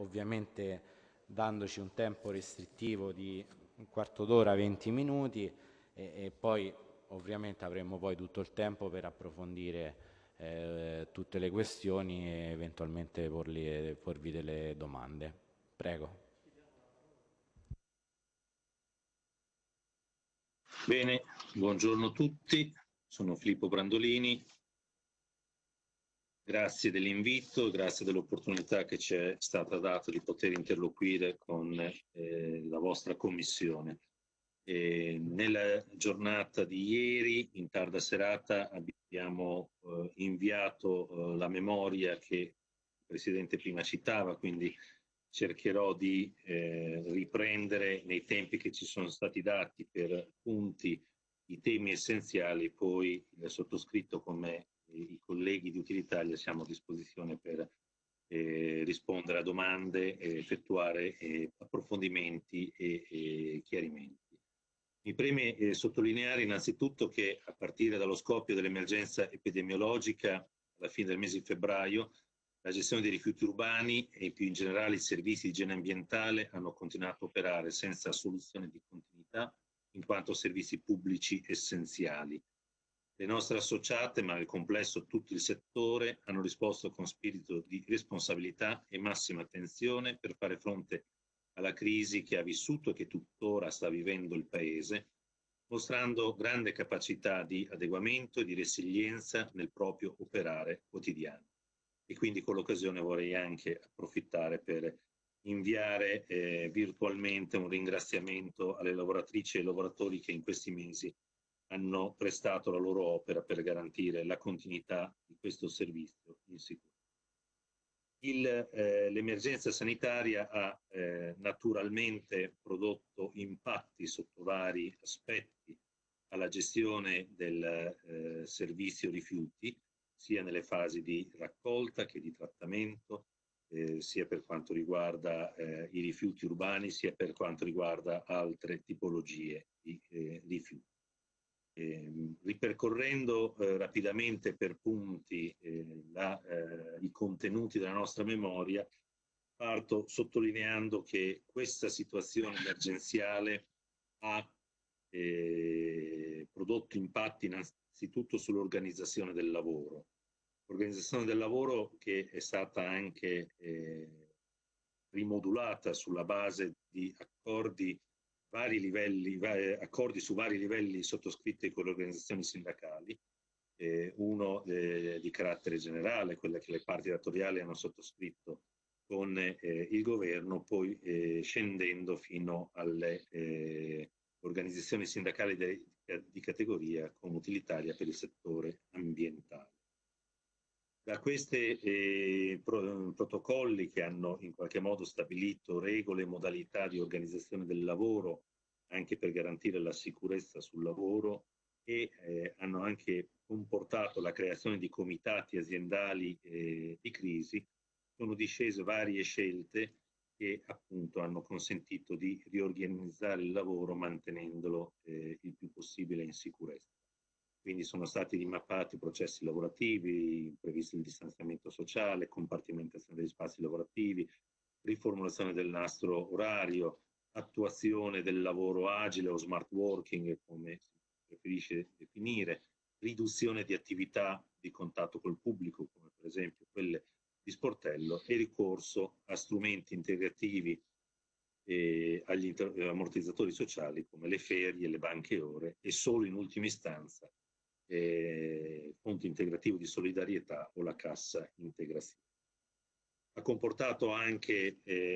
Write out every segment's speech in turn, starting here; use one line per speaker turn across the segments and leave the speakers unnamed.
ovviamente dandoci un tempo restrittivo di un quarto d'ora, 20 minuti e poi ovviamente avremo poi tutto il tempo per approfondire tutte le questioni e eventualmente porvi delle domande. Prego.
Bene, buongiorno a tutti, sono Filippo Brandolini, grazie dell'invito, grazie dell'opportunità che ci è stata data di poter interloquire con la vostra commissione. Nella giornata di ieri, in tarda serata, abbiamo inviato la memoria che il Presidente prima citava, quindi cercherò di riprendere nei tempi che ci sono stati dati per punti i temi essenziali, poi il sottoscritto come i colleghi di Utilitalia siamo a disposizione per rispondere a domande, effettuare approfondimenti e chiarimenti. Mi preme sottolineare innanzitutto che a partire dallo scoppio dell'emergenza epidemiologica alla fine del mese di febbraio, la gestione dei rifiuti urbani e più in generale i servizi di igiene ambientale hanno continuato a operare senza soluzione di continuità in quanto servizi pubblici essenziali. Le nostre associate, ma nel complesso tutto il settore, hanno risposto con spirito di responsabilità e massima attenzione per fare fronte alla crisi che ha vissuto e che tuttora sta vivendo il Paese, mostrando grande capacità di adeguamento e di resilienza nel proprio operare quotidiano. E quindi con l'occasione vorrei anche approfittare per inviare virtualmente un ringraziamento alle lavoratrici e ai lavoratori che in questi mesi hanno prestato la loro opera per garantire la continuità di questo servizio in sicurezza. L'emergenza sanitaria ha naturalmente prodotto impatti sotto vari aspetti alla gestione del servizio rifiuti, sia nelle fasi di raccolta che di trattamento, sia per quanto riguarda i rifiuti urbani, sia per quanto riguarda altre tipologie di rifiuti. Ripercorrendo rapidamente per punti i contenuti della nostra memoria, parto sottolineando che questa situazione emergenziale ha prodotto impatti innanzitutto sull'organizzazione del lavoro. L'organizzazione del lavoro che è stata anche rimodulata sulla base di accordi su vari livelli sottoscritti con le organizzazioni sindacali, uno di carattere generale, quella che le parti datoriali hanno sottoscritto con il governo, poi scendendo fino alle organizzazioni sindacali di categoria come Utilitalia per il settore ambientale. Da questi protocolli che hanno in qualche modo stabilito regole e modalità di organizzazione del lavoro anche per garantire la sicurezza sul lavoro e hanno anche comportato la creazione di comitati aziendali di crisi, sono discese varie scelte che appunto hanno consentito di riorganizzare il lavoro mantenendolo il più possibile in sicurezza. Quindi sono stati rimappati i processi lavorativi, previsto il distanziamento sociale, compartimentazione degli spazi lavorativi, riformulazione del nastro orario, attuazione del lavoro agile o smart working, come si preferisce definire, riduzione di attività di contatto col pubblico, come per esempio quelle di sportello, e ricorso a strumenti integrativi agli ammortizzatori sociali come le ferie, le banche ore e solo in ultima istanza fondo integrativo di solidarietà o la cassa integrazione. Ha comportato anche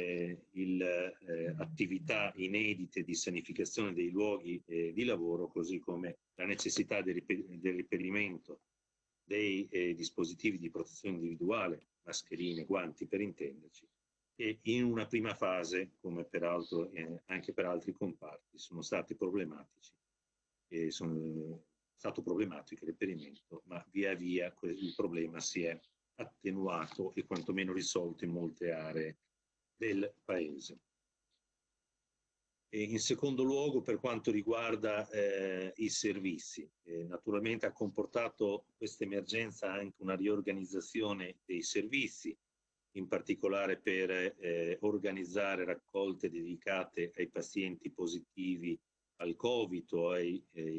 attività inedite di sanificazione dei luoghi di lavoro, così come la necessità del reperimento dei dispositivi di protezione individuale, mascherine, guanti per intenderci, che in una prima fase, come peraltro anche per altri comparti, sono stati problematici e sono stato problematico il reperimento, ma via via il problema si è attenuato e quantomeno risolto in molte aree del Paese. E in secondo luogo, per quanto riguarda i servizi, naturalmente ha comportato questa emergenza anche una riorganizzazione dei servizi in particolare per organizzare raccolte dedicate ai pazienti positivi al Covid o ai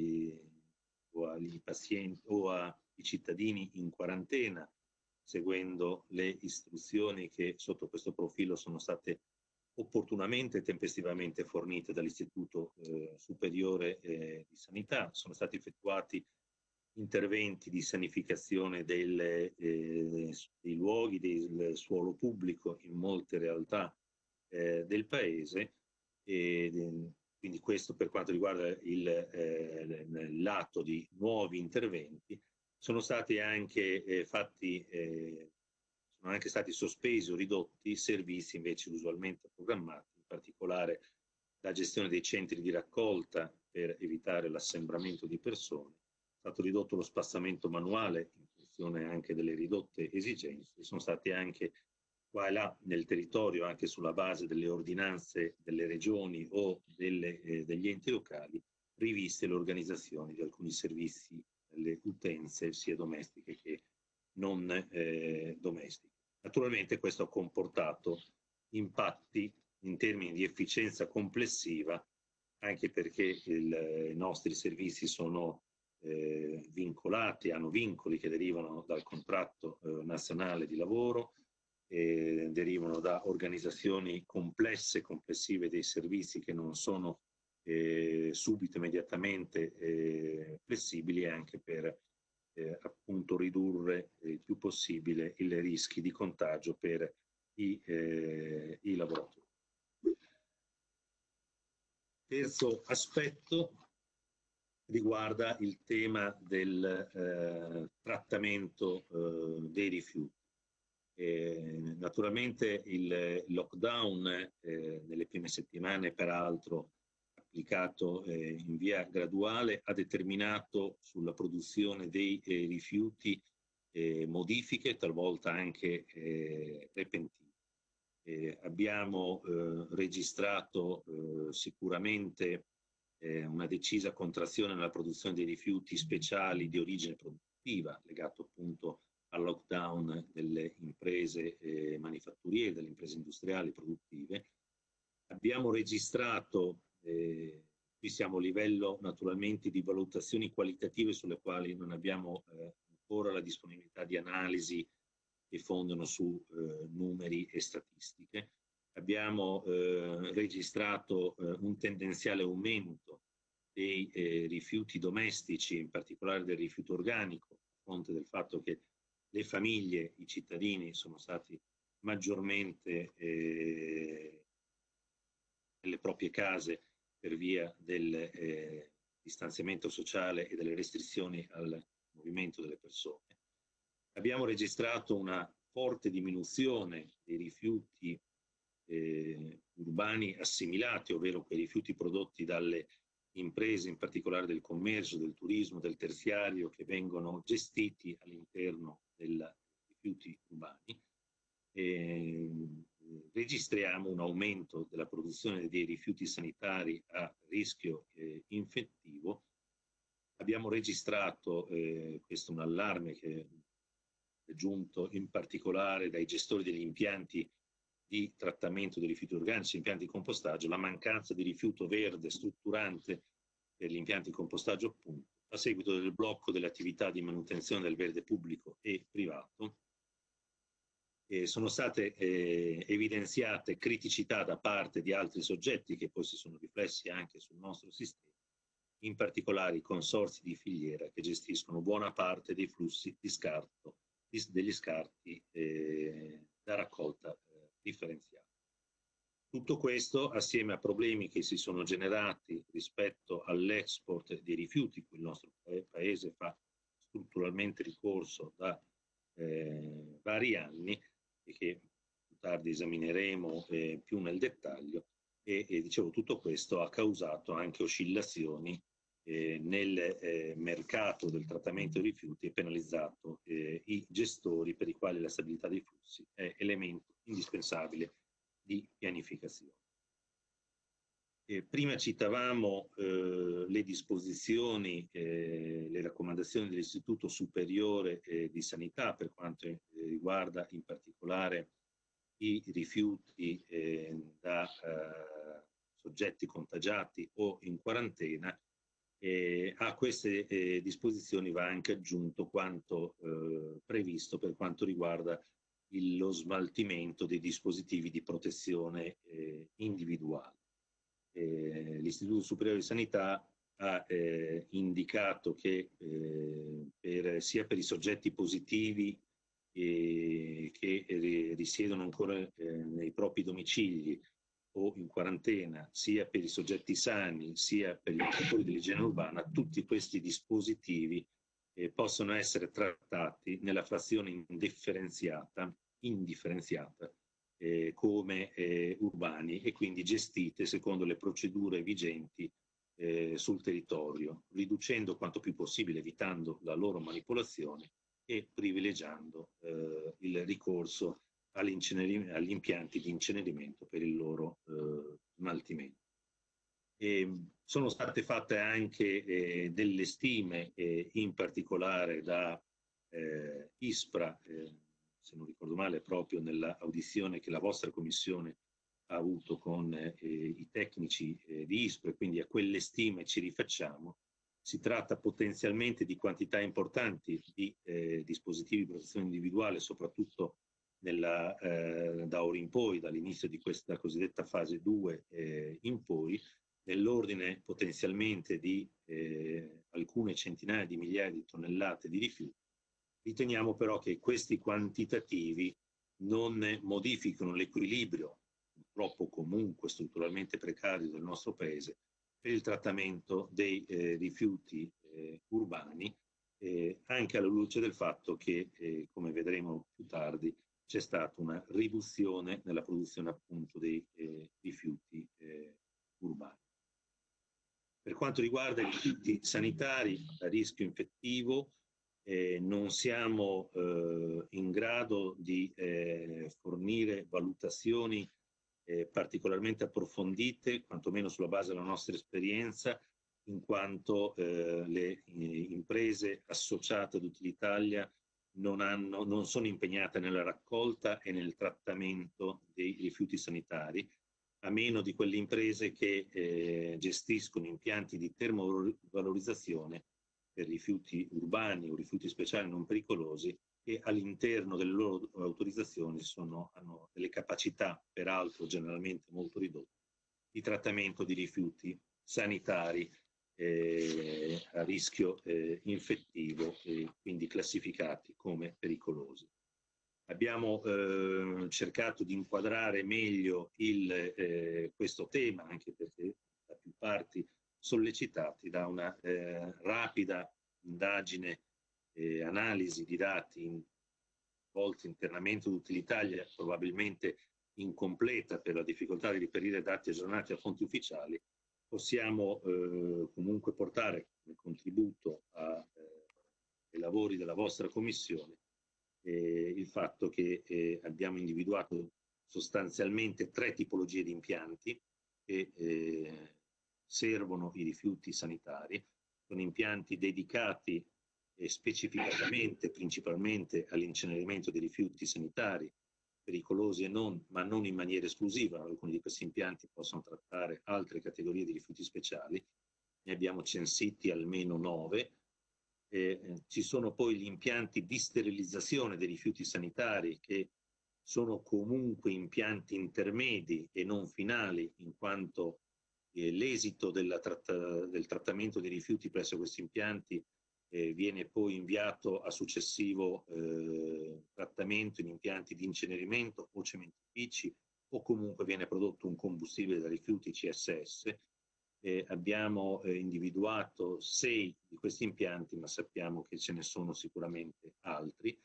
pazienti o ai cittadini in quarantena, seguendo le istruzioni che sotto questo profilo sono state opportunamente e tempestivamente fornite dall'Istituto Superiore di Sanità. Sono stati effettuati interventi di sanificazione dei luoghi, del suolo pubblico in molte realtà del Paese, e quindi questo per quanto riguarda l'atto di nuovi interventi. Sono stati anche sono anche stati sospesi o ridotti servizi invece usualmente programmati, in particolare la gestione dei centri di raccolta per evitare l'assembramento di persone. È stato ridotto lo spassamento manuale in funzione anche delle ridotte esigenze. Sono stati anche qua e là nel territorio, anche sulla base delle ordinanze delle regioni o degli enti locali, riviste l'organizzazione di alcuni servizi alle utenze sia domestiche che non domestiche. Naturalmente questo ha comportato impatti in termini di efficienza complessiva, anche perché i nostri servizi sono vincolati, hanno vincoli che derivano dal contratto nazionale di lavoro, derivano da organizzazioni complesse, complessive dei servizi che non sono subito, immediatamente flessibili, anche per appunto ridurre il più possibile i rischi di contagio per i lavoratori. Terzo aspetto riguarda il tema del trattamento dei rifiuti. Naturalmente il lockdown nelle prime settimane, peraltro applicato in via graduale, ha determinato sulla produzione dei rifiuti modifiche, talvolta anche repentine. Abbiamo registrato sicuramente una decisa contrazione nella produzione dei rifiuti speciali di origine produttiva, legato appunto al lockdown delle imprese manifatturiere, delle imprese industriali produttive. Abbiamo registrato, qui siamo a livello naturalmente di valutazioni qualitative sulle quali non abbiamo ancora la disponibilità di analisi che fondano su numeri e statistiche. Abbiamo registrato un tendenziale aumento dei rifiuti domestici, in particolare del rifiuto organico, a fronte del fatto che le famiglie, i cittadini sono stati maggiormente nelle proprie case per via del distanziamento sociale e delle restrizioni al movimento delle persone. Abbiamo registrato una forte diminuzione dei rifiuti urbani assimilati, ovvero quei rifiuti prodotti dalle imprese, in particolare del commercio, del turismo, del terziario, che vengono gestiti all'interno dei rifiuti urbani. Registriamo un aumento della produzione dei rifiuti sanitari a rischio infettivo. Abbiamo registrato, questo è un allarme che è giunto in particolare dai gestori degli impianti di trattamento dei rifiuti organici, impianti di compostaggio, la mancanza di rifiuto verde strutturante per gli impianti di compostaggio, appunto, a seguito del blocco delle attività di manutenzione del verde pubblico e privato. Sono state evidenziate criticità da parte di altri soggetti che poi si sono riflessi anche sul nostro sistema, in particolare i consorzi di filiera che gestiscono buona parte dei flussi di scarto, degli scarti da raccolta differenziata. Tutto questo assieme a problemi che si sono generati rispetto all'export dei rifiuti, cui il nostro Paese fa strutturalmente ricorso da vari anni e che più tardi esamineremo più nel dettaglio, e dicevo, tutto questo ha causato anche oscillazioni nel mercato del trattamento dei rifiuti e penalizzato i gestori, per i quali la stabilità dei flussi è elemento indispensabile di pianificazione. Prima citavamo le disposizioni, le raccomandazioni dell'Istituto Superiore di Sanità per quanto riguarda in particolare i rifiuti da soggetti contagiati o in quarantena. A queste disposizioni va anche aggiunto quanto previsto per quanto riguarda lo smaltimento dei dispositivi di protezione individuale. L'Istituto Superiore di Sanità ha indicato che sia per i soggetti positivi che risiedono ancora nei propri domicili o in quarantena, sia per i soggetti sani, sia per gli operatori dell'igiene urbana, tutti questi dispositivi possono essere trattati nella frazione indifferenziata come urbani e quindi gestite secondo le procedure vigenti sul territorio, riducendo quanto più possibile, evitando la loro manipolazione e privilegiando il ricorso agli impianti di incenerimento per il loro smaltimento. Sono state fatte anche delle stime, in particolare da ISPRA, se non ricordo male, proprio nell'audizione che la vostra commissione ha avuto con i tecnici di ISPRA, quindi a quelle stime ci rifacciamo. Si tratta potenzialmente di quantità importanti di dispositivi di protezione individuale, soprattutto da ora in poi, dall'inizio di questa cosiddetta fase 2 in poi, nell'ordine potenzialmente di alcune centinaia di migliaia di tonnellate di rifiuti. Riteniamo però che questi quantitativi non modificano l'equilibrio, purtroppo comunque strutturalmente precario del nostro Paese, per il trattamento dei rifiuti urbani, anche alla luce del fatto che, come vedremo più tardi, c'è stata una riduzione nella produzione appunto dei rifiuti urbani. Per quanto riguarda i rifiuti sanitari a rischio infettivo, non siamo in grado di fornire valutazioni particolarmente approfondite, quantomeno sulla base della nostra esperienza, in quanto le imprese associate ad Utilitalia non sono impegnate nella raccolta e nel trattamento dei rifiuti sanitari, a meno di quelle imprese che gestiscono impianti di termovalorizzazione per rifiuti urbani o rifiuti speciali non pericolosi, e all'interno delle loro autorizzazioni hanno delle capacità, peraltro generalmente molto ridotte, di trattamento di rifiuti sanitari a rischio infettivo e quindi classificati come pericolosi. Abbiamo cercato di inquadrare meglio questo tema, anche perché da più parti sollecitati, da una rapida indagine e analisi di dati svolti internamente ad Utilitalia, probabilmente incompleta per la difficoltà di riferire dati aggiornati a fonti ufficiali. Possiamo comunque portare come contributo ai lavori della vostra commissione il fatto che abbiamo individuato sostanzialmente 3 tipologie di impianti che servono i rifiuti sanitari. Sono impianti dedicati specificatamente, principalmente all'incenerimento dei rifiuti sanitari, pericolosi e non, ma non in maniera esclusiva. Alcuni di questi impianti possono trattare altre categorie di rifiuti speciali, ne abbiamo censiti almeno 9. Ci sono poi gli impianti di sterilizzazione dei rifiuti sanitari, che sono comunque impianti intermedi e non finali, in quanto l'esito del trattamento dei rifiuti presso questi impianti viene poi inviato a successivo trattamento in impianti di incenerimento o cementifici, o comunque viene prodotto un combustibile da rifiuti CSS. Abbiamo individuato 6 di questi impianti, ma sappiamo che ce ne sono sicuramente altri,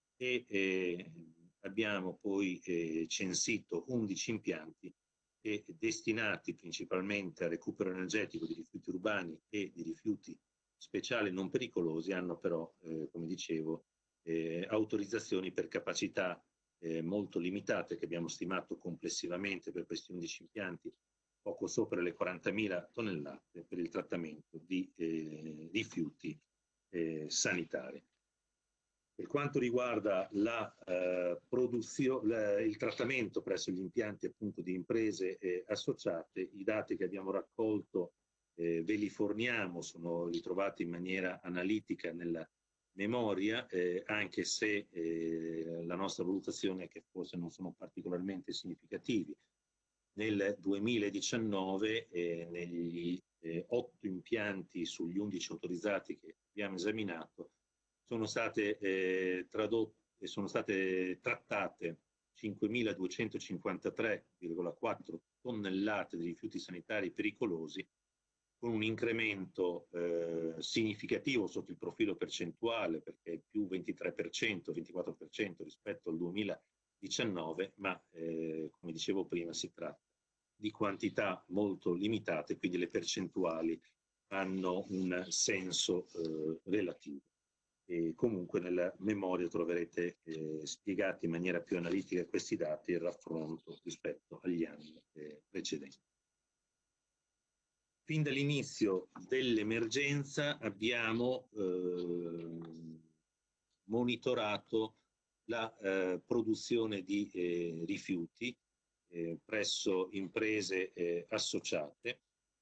e abbiamo poi censito 11 impianti destinati principalmente al recupero energetico di rifiuti urbani e di rifiuti speciali non pericolosi. Hanno però, come dicevo, autorizzazioni per capacità molto limitate, che abbiamo stimato complessivamente per questi 11 impianti poco sopra le 40.000 tonnellate per il trattamento di rifiuti sanitari. Per quanto riguarda la produzione il trattamento presso gli impianti appunto di imprese associate. I dati che abbiamo raccolto ve li forniamo, sono ritrovati in maniera analitica nella memoria, anche se la nostra valutazione è che forse non sono particolarmente significativi. Nel 2019 negli 8 impianti sugli 11 autorizzati che abbiamo esaminato sono state trattate 5.253,4 tonnellate di rifiuti sanitari pericolosi, con un incremento significativo sotto il profilo percentuale, perché è più 23%, 24% rispetto al 2019, ma come dicevo prima si tratta di quantità molto limitate, quindi le percentuali hanno un senso relativo. E comunque nella memoria troverete spiegati in maniera più analitica questi dati e il raffronto rispetto agli anni precedenti. Fin dall'inizio dell'emergenza abbiamo monitorato la produzione di rifiuti presso imprese associate.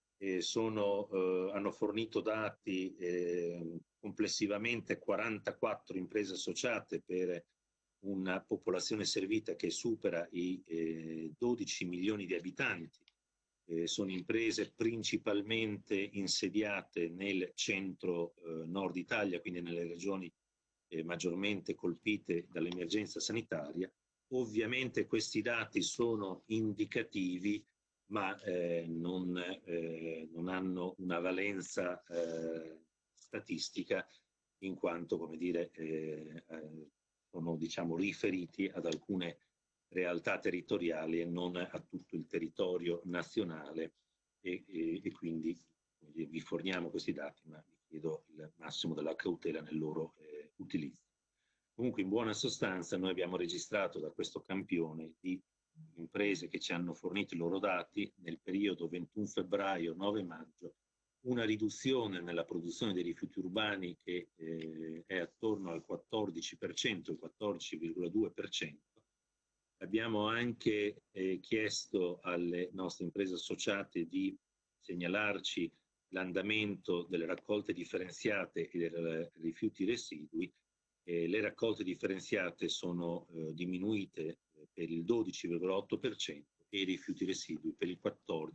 Hanno fornito dati complessivamente 44 imprese associate per una popolazione servita che supera i 12 milioni di abitanti. Sono imprese principalmente insediate nel centro nord Italia, quindi nelle regioni maggiormente colpite dall'emergenza sanitaria. Ovviamente questi dati sono indicativi, ma non hanno una valenza statistica, in quanto, come dire, sono, diciamo, riferiti ad alcune realtà territoriali e non a tutto il territorio nazionale, e quindi vi forniamo questi dati, ma vi chiedo il massimo della cautela nel loro utilizzo. Comunque, in buona sostanza, noi abbiamo registrato da questo campione di imprese che ci hanno fornito i loro dati nel periodo 21 febbraio-9 maggio una riduzione nella produzione dei rifiuti urbani che è attorno al 14%, il 14,2%. Abbiamo anche chiesto alle nostre imprese associate di segnalarci l'andamento delle raccolte differenziate e dei rifiuti residui. Le raccolte differenziate sono diminuite per il 12,8% e i rifiuti residui per il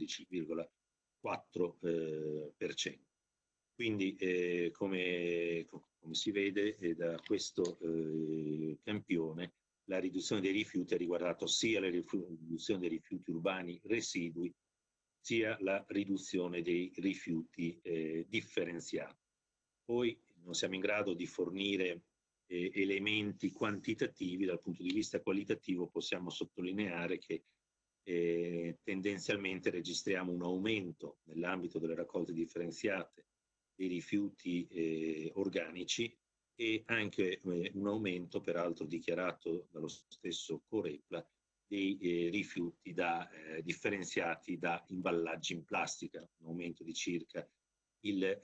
14,4%. Quindi come si vede da questo campione, la riduzione dei rifiuti ha riguardato sia la riduzione dei rifiuti urbani residui, sia la riduzione dei rifiuti differenziati. Poi non siamo in grado di fornire elementi quantitativi. Dal punto di vista qualitativo possiamo sottolineare che tendenzialmente registriamo un aumento nell'ambito delle raccolte differenziate dei rifiuti organici e anche un aumento, peraltro dichiarato dallo stesso Corepla, dei rifiuti differenziati da imballaggi in plastica, un aumento di circa il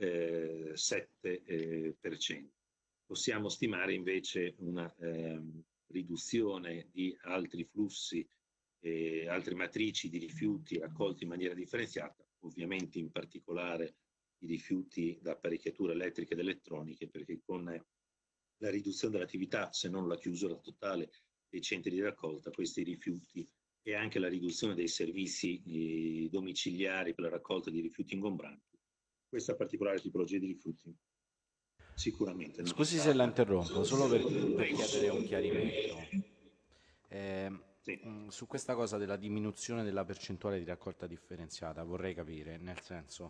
7%. Possiamo stimare invece una riduzione di altri flussi, altre matrici di rifiuti raccolti in maniera differenziata, ovviamente in particolare i rifiuti da apparecchiature elettriche ed elettroniche, perché con la riduzione dell'attività, se non la chiusura totale dei centri di raccolta, questi rifiuti e anche la riduzione dei servizi domiciliari per la raccolta di rifiuti ingombranti, questa particolare tipologia di rifiuti sicuramente non.
Scusi se la interrompo, solo per chiedere un chiarimento.
Sì.
Su questa cosa della diminuzione della percentuale di raccolta differenziata vorrei capire, nel senso,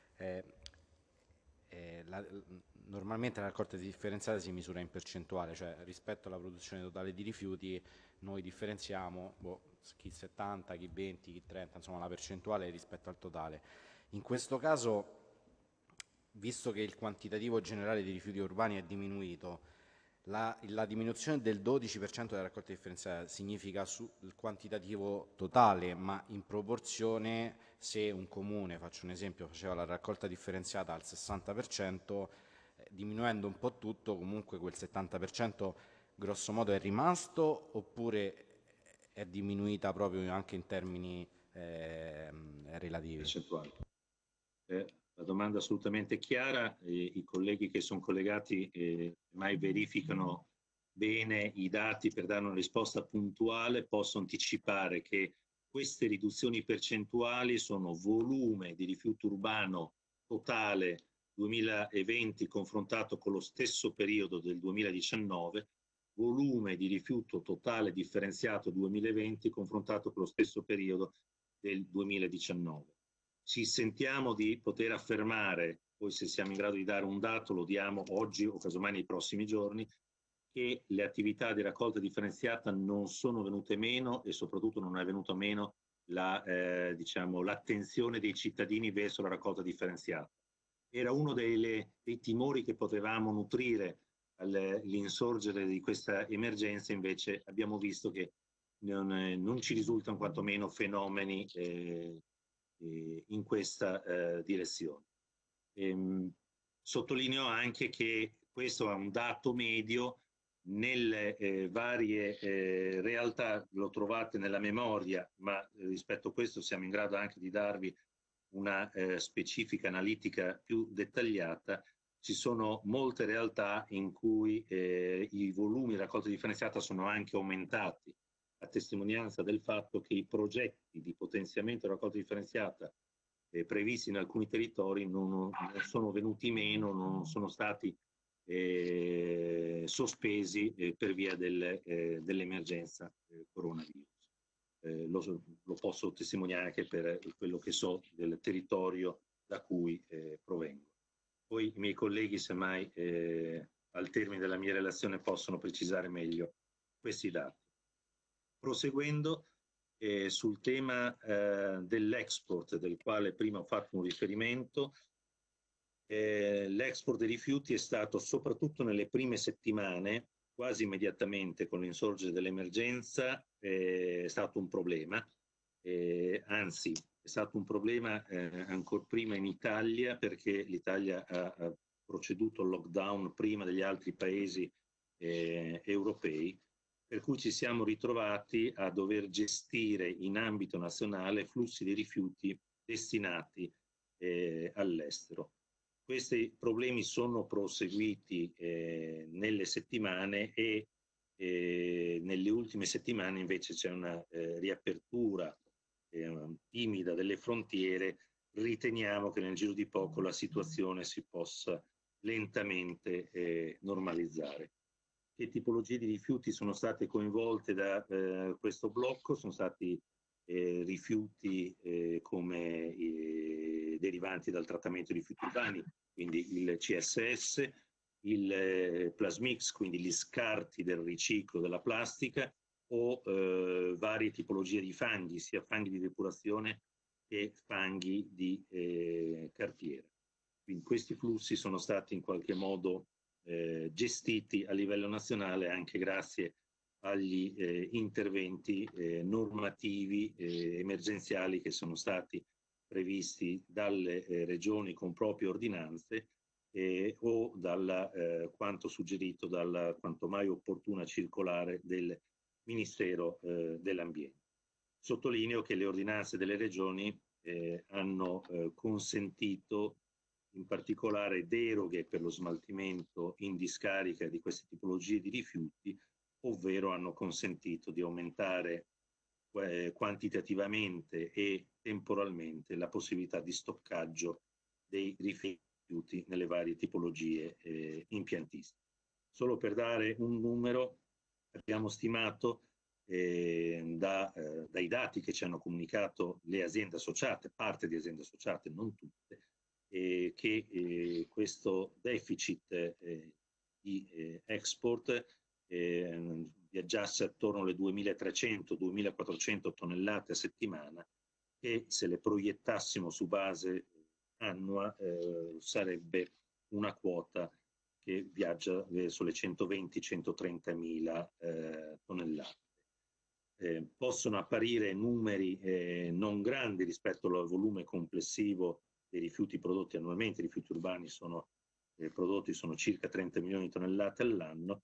normalmente la raccolta differenziata si misura in percentuale, cioè rispetto alla produzione totale di rifiuti noi differenziamo chi 70, chi 20, chi 30, insomma la percentuale rispetto al totale. In questo caso, visto che il quantitativo generale di rifiuti urbani è diminuito, la diminuzione del 12% della raccolta differenziata significa sul quantitativo totale, ma in proporzione, se un comune, faccio un esempio, faceva la raccolta differenziata al 60%, diminuendo un po' tutto, comunque quel 70% grosso modo è rimasto, oppure è diminuita proprio anche in termini relativi.
percentuali. La domanda è assolutamente chiara, i colleghi che sono collegati mai verificano bene i dati per dare una risposta puntuale. Posso anticipare che queste riduzioni percentuali sono volume di rifiuto urbano totale 2020 confrontato con lo stesso periodo del 2019, volume di rifiuto totale differenziato 2020 confrontato con lo stesso periodo del 2019. Ci sentiamo di poter affermare, poi se siamo in grado di dare un dato lo diamo oggi o casomai nei prossimi giorni, che le attività di raccolta differenziata non sono venute meno e soprattutto non è venuta meno l'attenzione dei cittadini verso la raccolta differenziata. Era uno dei timori che potevamo nutrire all'insorgere di questa emergenza, invece abbiamo visto che non ci risultano quantomeno fenomeni in questa direzione. Sottolineo anche che questo è un dato medio. Nelle varie realtà lo trovate nella memoria, ma rispetto a questo siamo in grado anche di darvi una specifica analitica più dettagliata. Ci sono molte realtà in cui i volumi di raccolta differenziata sono anche aumentati, a testimonianza del fatto che i progetti di potenziamento della raccolta differenziata previsti in alcuni territori non sono venuti meno, non sono stati sospesi per via dell'emergenza coronavirus. Lo posso testimoniare anche per quello che so del territorio da cui provengo. Poi i miei colleghi, semmai al termine della mia relazione, possono precisare meglio questi dati. Proseguendo sul tema dell'export, del quale prima ho fatto un riferimento, l'export dei rifiuti è stato soprattutto nelle prime settimane, quasi immediatamente con l'insorgere dell'emergenza, è stato un problema, anzi è stato un problema ancora prima in Italia, perché l'Italia ha proceduto al lockdown prima degli altri paesi europei, per cui ci siamo ritrovati a dover gestire in ambito nazionale flussi di rifiuti destinati all'estero. Questi problemi sono proseguiti nelle settimane e nelle ultime settimane invece c'è una riapertura timida delle frontiere. Riteniamo che nel giro di poco la situazione si possa lentamente normalizzare. Che tipologie di rifiuti sono state coinvolte da questo blocco? Sono stati rifiuti come derivanti dal trattamento di rifiuti urbani, quindi il CSS, il plasmix, quindi gli scarti del riciclo della plastica, o varie tipologie di fanghi, sia fanghi di depurazione che fanghi di cartiera. Quindi questi flussi sono stati in qualche modo gestiti a livello nazionale anche grazie agli interventi normativi emergenziali che sono stati previsti dalle regioni con proprie ordinanze o dalla quanto suggerito dalla quanto mai opportuna circolare del Ministero dell'Ambiente. Sottolineo che le ordinanze delle regioni hanno consentito in particolare deroghe per lo smaltimento in discarica di queste tipologie di rifiuti, ovvero hanno consentito di aumentare quantitativamente e temporalmente la possibilità di stoccaggio dei rifiuti nelle varie tipologie impiantistiche. Solo per dare un numero, abbiamo stimato dai dati che ci hanno comunicato le aziende associate, parte di aziende associate, non tutte, che questo deficit di export viaggiasse attorno alle 2.300-2.400 tonnellate a settimana, e se le proiettassimo su base annua sarebbe una quota che viaggia verso le 120-130.000 tonnellate. Possono apparire numeri non grandi rispetto al volume complessivo dei rifiuti prodotti annualmente. I rifiuti urbani prodotti sono circa 30 milioni di tonnellate all'anno,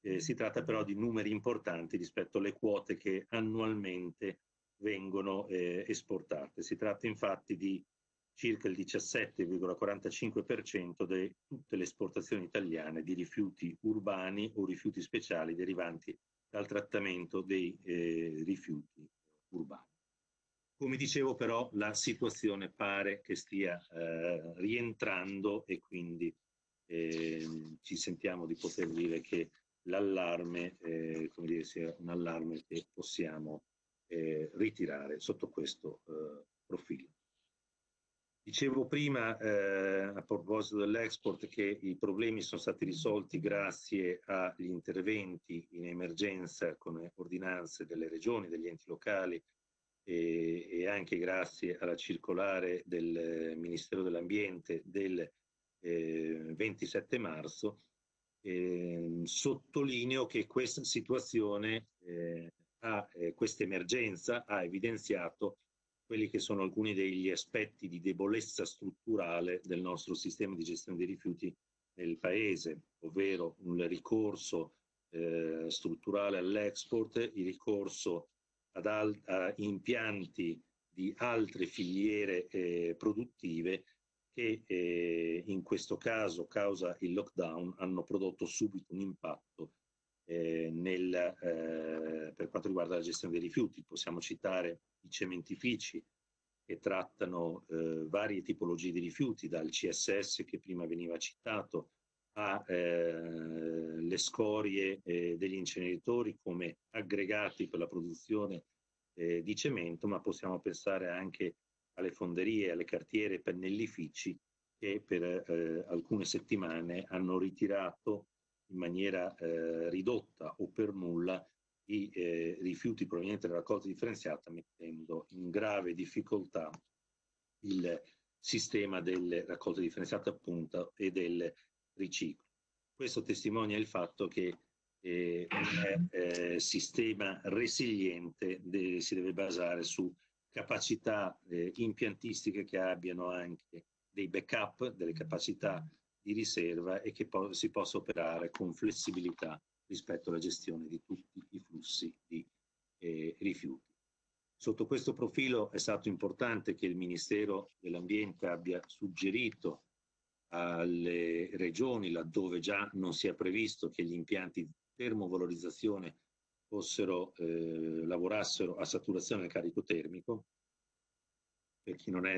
Si tratta però di numeri importanti rispetto alle quote che annualmente vengono esportate. Si tratta infatti di circa il 17,45% di tutte le esportazioni italiane di rifiuti urbani o rifiuti speciali derivanti dal trattamento dei rifiuti urbani. Come dicevo però, la situazione pare che stia rientrando e quindi ci sentiamo di poter dire che l'allarme sia un allarme che possiamo ritirare sotto questo profilo. Dicevo prima, a proposito dell'export, che i problemi sono stati risolti grazie agli interventi in emergenza con ordinanze delle regioni, degli enti locali e anche grazie alla circolare del Ministero dell'Ambiente del 27 marzo. Sottolineo che questa situazione, questa emergenza ha evidenziato quelli che sono alcuni degli aspetti di debolezza strutturale del nostro sistema di gestione dei rifiuti nel Paese, ovvero un ricorso strutturale all'export, il ricorso a impianti di altre filiere produttive che in questo caso, causa il lockdown, hanno prodotto subito un impatto per quanto riguarda la gestione dei rifiuti. Possiamo citare i cementifici che trattano varie tipologie di rifiuti, dal CSS che prima veniva citato, alle scorie degli inceneritori come aggregati per la produzione di cemento, ma possiamo pensare anche alle fonderie, alle cartiere, pennellifici che per alcune settimane hanno ritirato in maniera ridotta o per nulla i rifiuti provenienti dalla raccolta differenziata, mettendo in grave difficoltà il sistema delle raccolte differenziate appunto e del riciclo. Questo testimonia il fatto che un sistema resiliente si deve basare su capacità impiantistiche che abbiano anche dei backup, delle capacità di riserva e che si possa operare con flessibilità rispetto alla gestione di tutti i flussi di rifiuti. Sotto questo profilo è stato importante che il Ministero dell'Ambiente abbia suggerito alle regioni, laddove già non sia previsto che gli impianti di termovalorizzazione lavorassero a saturazione del carico termico. Per chi non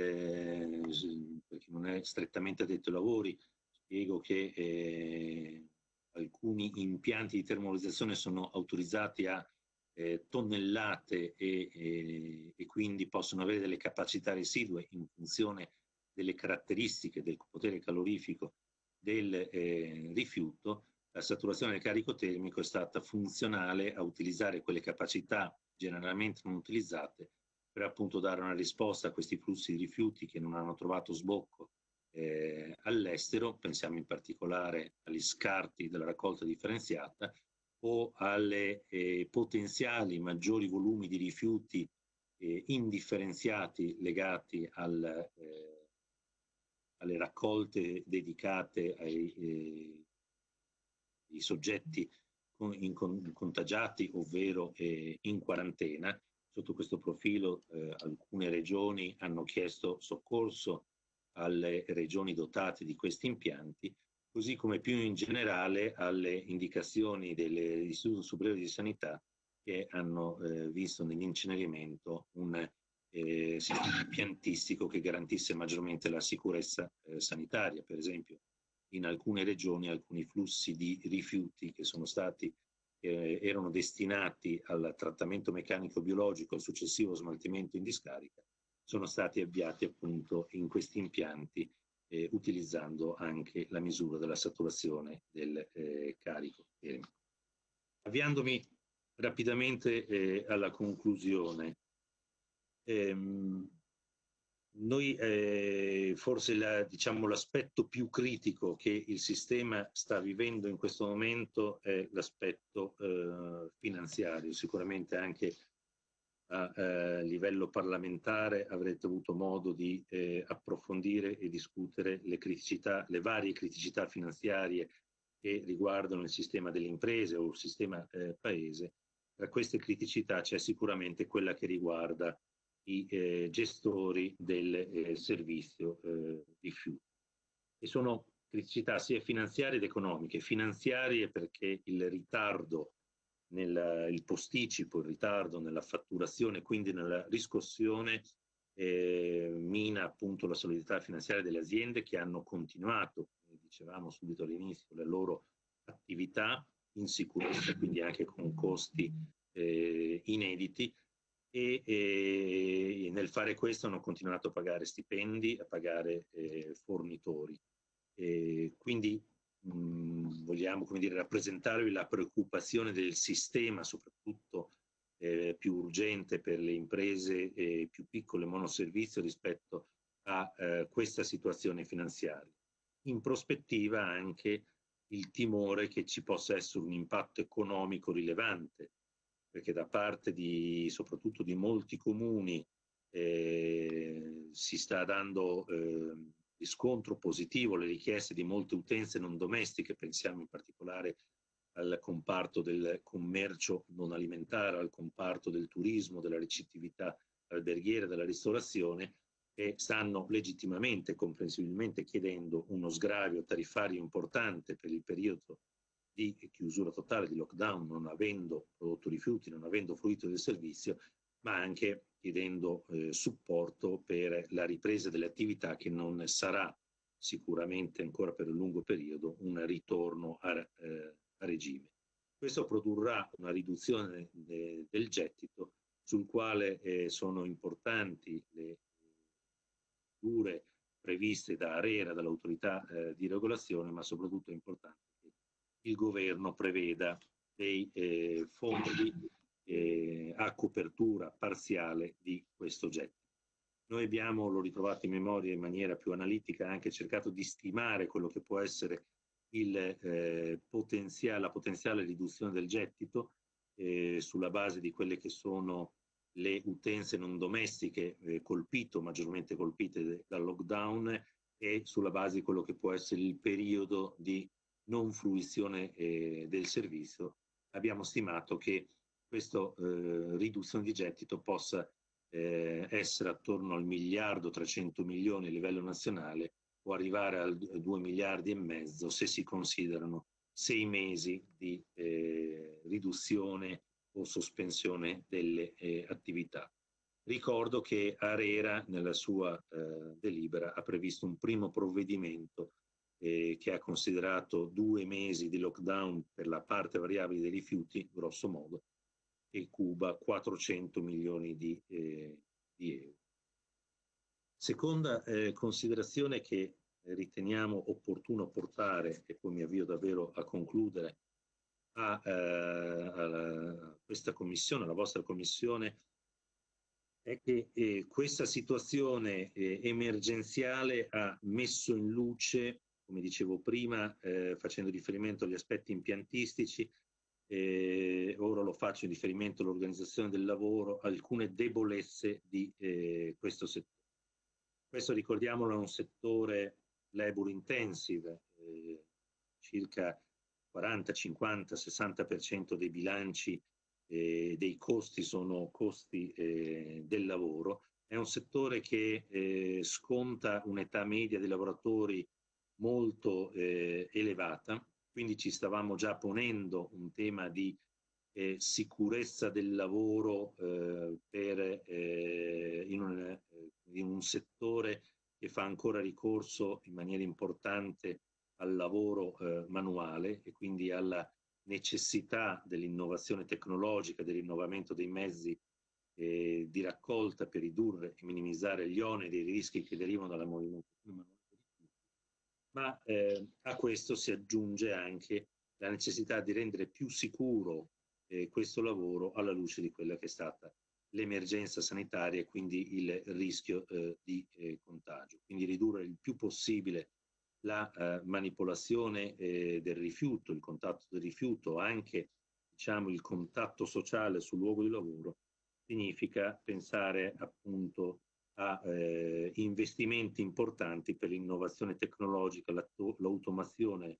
è strettamente addetto ai lavori, spiego che alcuni impianti di termovalorizzazione sono autorizzati a tonnellate e quindi possono avere delle capacità residue in funzione delle caratteristiche del potere calorifico del rifiuto. La saturazione del carico termico è stata funzionale a utilizzare quelle capacità generalmente non utilizzate per appunto dare una risposta a questi flussi di rifiuti che non hanno trovato sbocco all'estero. Pensiamo in particolare agli scarti della raccolta differenziata o alle potenziali maggiori volumi di rifiuti indifferenziati legati alle raccolte dedicate ai soggetti contagiati, ovvero in quarantena. Sotto questo profilo alcune regioni hanno chiesto soccorso alle regioni dotate di questi impianti, così come più in generale alle indicazioni dell'Istituto Superiore di Sanità che hanno visto nell'incenerimento un sistema impiantistico che garantisse maggiormente la sicurezza sanitaria. Per esempio, in alcune regioni alcuni flussi di rifiuti che erano destinati al trattamento meccanico biologico e al successivo smaltimento in discarica sono stati avviati appunto in questi impianti utilizzando anche la misura della saturazione del carico termico. Avviandomi rapidamente alla conclusione, noi forse l'aspetto più critico che il sistema sta vivendo in questo momento è l'aspetto finanziario. Sicuramente anche a livello parlamentare avrete avuto modo di approfondire e discutere le varie criticità finanziarie che riguardano il sistema delle imprese o il sistema paese. Tra queste criticità c'è sicuramente quella che riguarda i gestori del servizio rifiuti. E sono criticità sia finanziarie ed economiche. Finanziarie perché il ritardo il posticipo, il ritardo nella fatturazione, quindi nella riscossione, mina appunto la solidità finanziaria delle aziende che hanno continuato, come dicevamo subito all'inizio, le loro attività in sicurezza, quindi anche con costi inediti, e nel fare questo hanno continuato a pagare stipendi, a pagare fornitori. Quindi vogliamo, come dire, rappresentarvi la preoccupazione del sistema, soprattutto più urgente per le imprese più piccole monoservizio rispetto a questa situazione finanziaria. In prospettiva anche il timore che ci possa essere un impatto economico rilevante, perché da parte soprattutto di molti comuni si sta dando riscontro positivo alle richieste di molte utenze non domestiche, pensiamo in particolare al comparto del commercio non alimentare, al comparto del turismo, della ricettività alberghiera, della ristorazione, e stanno legittimamente, comprensibilmente chiedendo uno sgravio tariffario importante per il periodo di chiusura totale, di lockdown, non avendo prodotto rifiuti, non avendo fruito del servizio, ma anche chiedendo supporto per la ripresa delle attività che non sarà sicuramente ancora per un lungo periodo un ritorno a regime. Questo produrrà una riduzione del gettito sul quale sono importanti le misure previste da ARERA, dall'autorità di regolazione, ma soprattutto è importante che il governo preveda dei fondi a copertura parziale di questo gettito. Noi abbiamo, l'ho ritrovato in memoria in maniera più analitica, anche cercato di stimare quello che può essere la potenziale riduzione del gettito sulla base di quelle che sono le utenze non domestiche maggiormente colpite dal lockdown, e sulla base di quello che può essere il periodo di non fruizione del servizio. Abbiamo stimato che questa riduzione di gettito possa essere attorno al 1.300 miliardi a livello nazionale, o arrivare al 2,5 miliardi se si considerano 6 mesi di riduzione o sospensione delle attività. Ricordo che ARERA nella sua delibera ha previsto un primo provvedimento che ha considerato 2 mesi di lockdown per la parte variabile dei rifiuti, grosso modo, e cuba 400 milioni di euro. Seconda considerazione che riteniamo opportuno portare, e poi mi avvio davvero a concludere, a questa commissione, alla vostra commissione, è che questa situazione emergenziale ha messo in luce, come dicevo prima, facendo riferimento agli aspetti impiantistici, ora lo faccio in riferimento all'organizzazione del lavoro, alcune debolezze di questo settore. Questo, ricordiamolo, è un settore labor intensive, circa 40, 50, 60% dei bilanci dei costi sono costi del lavoro. È un settore che sconta un'età media dei lavoratori molto elevata, quindi ci stavamo già ponendo un tema di sicurezza del lavoro in un settore che fa ancora ricorso in maniera importante al lavoro manuale, e quindi alla necessità dell'innovazione tecnologica, del rinnovamento dei mezzi di raccolta per ridurre e minimizzare gli oneri e i rischi che derivano dalla movimentazione manuale dei rifiuti. Ma a questo si aggiunge anche la necessità di rendere più sicuro questo lavoro alla luce di quella che è stata l'emergenza sanitaria, e quindi il rischio di contagio. Quindi ridurre il più possibile la manipolazione del rifiuto, il contatto del rifiuto, anche diciamo il contatto sociale sul luogo di lavoro, significa pensare appunto a investimenti importanti per l'innovazione tecnologica, l'automazione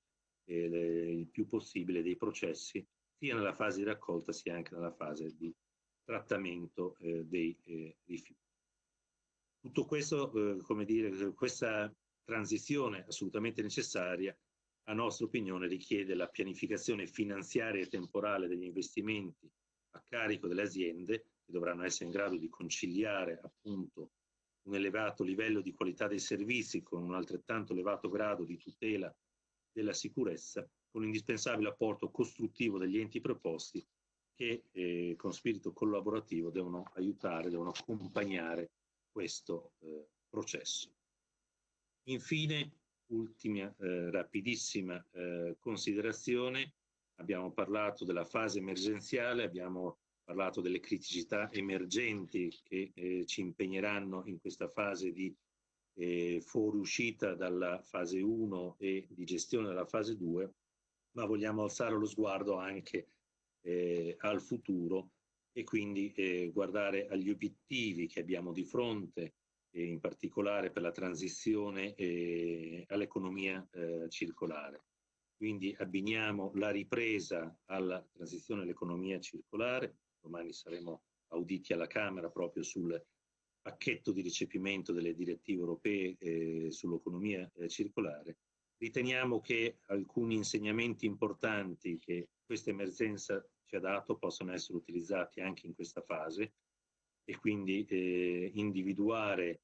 il più possibile dei processi, sia nella fase di raccolta sia anche nella fase di trattamento dei rifiuti. Tutto questo, come dire, questa transizione assolutamente necessaria, a nostra opinione, richiede la pianificazione finanziaria e temporale degli investimenti a carico delle aziende, che dovranno essere in grado di conciliare appunto un elevato livello di qualità dei servizi con un altrettanto elevato grado di tutela della sicurezza, con l'indispensabile apporto costruttivo degli enti preposti che con spirito collaborativo devono aiutare, devono accompagnare questo processo. Infine, ultima rapidissima considerazione, abbiamo parlato della fase emergenziale, abbiamo parlato delle criticità emergenti che ci impegneranno in questa fase di fuoriuscita dalla fase 1 e di gestione della fase 2, ma vogliamo alzare lo sguardo anche al futuro e quindi guardare agli obiettivi che abbiamo di fronte, in particolare per la transizione all'economia circolare. Quindi abbiniamo la ripresa alla transizione all'economia circolare, domani saremo auditi alla Camera proprio sul pacchetto di recepimento delle direttive europee sull'economia circolare. Riteniamo che alcuni insegnamenti importanti che questa emergenza ci ha dato possano essere utilizzati anche in questa fase e quindi individuare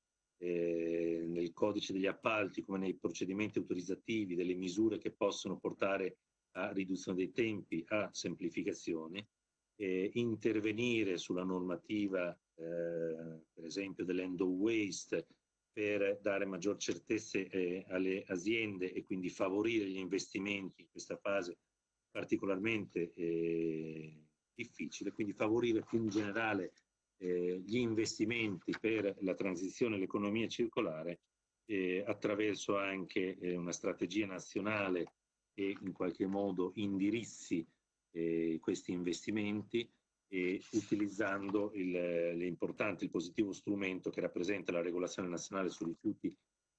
nel codice degli appalti come nei procedimenti autorizzativi delle misure che possono portare a riduzione dei tempi, a semplificazione, intervenire sulla normativa per esempio dell'end of waste per dare maggior certezze alle aziende e quindi favorire gli investimenti in questa fase particolarmente difficile, quindi favorire più in generale gli investimenti per la transizione all'economia circolare attraverso anche una strategia nazionale e in qualche modo indirizzi questi investimenti utilizzando l'importante, il positivo strumento che rappresenta la regolazione nazionale sui rifiuti,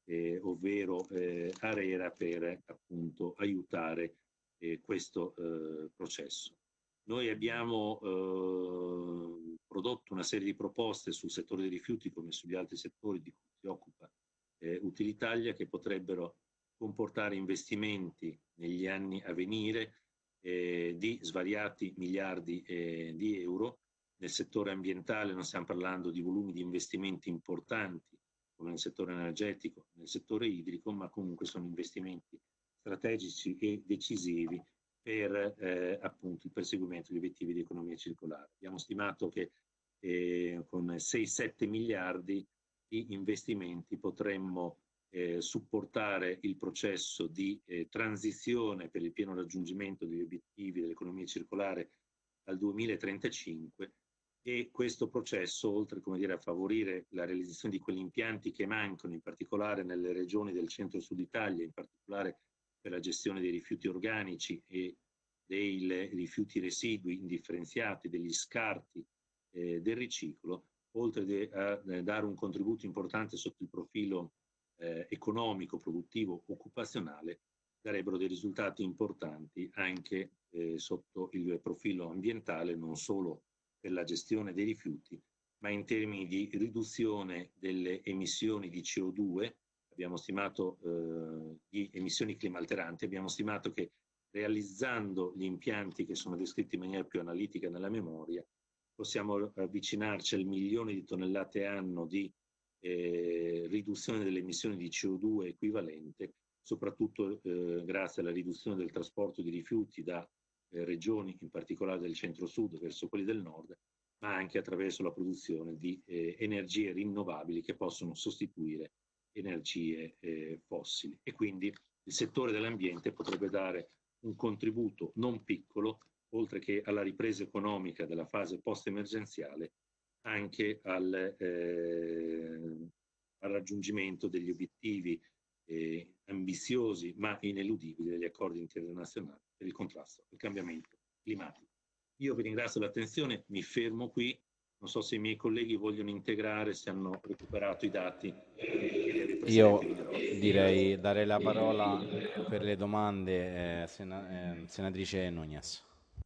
ovvero ARERA, per appunto aiutare questo processo. Noi abbiamo prodotto una serie di proposte sul settore dei rifiuti come sugli altri settori di cui si occupa Utilitalia, che potrebbero comportare investimenti negli anni a venire di svariati miliardi di euro. Nel settore ambientale non stiamo parlando di volumi di investimenti importanti come nel settore energetico, nel settore idrico, ma comunque sono investimenti strategici e decisivi per appunto il perseguimento degli obiettivi di economia circolare. Abbiamo stimato che con 6-7 miliardi di investimenti potremmo supportare il processo di transizione per il pieno raggiungimento degli obiettivi dell'economia circolare al 2035, e questo processo, oltre a favorire la realizzazione di quegli impianti che mancano, in particolare nelle regioni del centro-sud Italia, in particolare per la gestione dei rifiuti organici e dei rifiuti residui indifferenziati, degli scarti del riciclo, oltre a dare un contributo importante sotto il profilo economico, produttivo, occupazionale, darebbero dei risultati importanti anche sotto il profilo ambientale, non solo per la gestione dei rifiuti, ma in termini di riduzione delle emissioni di CO2. Abbiamo stimato di emissioni climalteranti, abbiamo stimato che realizzando gli impianti che sono descritti in maniera più analitica nella memoria, possiamo avvicinarci al 1 milione di tonnellate anno di riduzione delle emissioni di CO2 equivalente, soprattutto grazie alla riduzione del trasporto di rifiuti da regioni, in particolare del centro-sud, verso quelli del nord, ma anche attraverso la produzione di energie rinnovabili che possono sostituire energie fossili. E quindi il settore dell'ambiente potrebbe dare un contributo non piccolo, oltre che alla ripresa economica della fase post-emergenziale, anche al raggiungimento degli obiettivi ambiziosi ma ineludibili degli accordi internazionali per il contrasto al cambiamento climatico. Io vi ringrazio dell'attenzione, mi fermo qui, non so se i miei colleghi vogliono integrare, se hanno recuperato i dati che li avete
Io direi dare la parola per le domande, senatrice Nunez.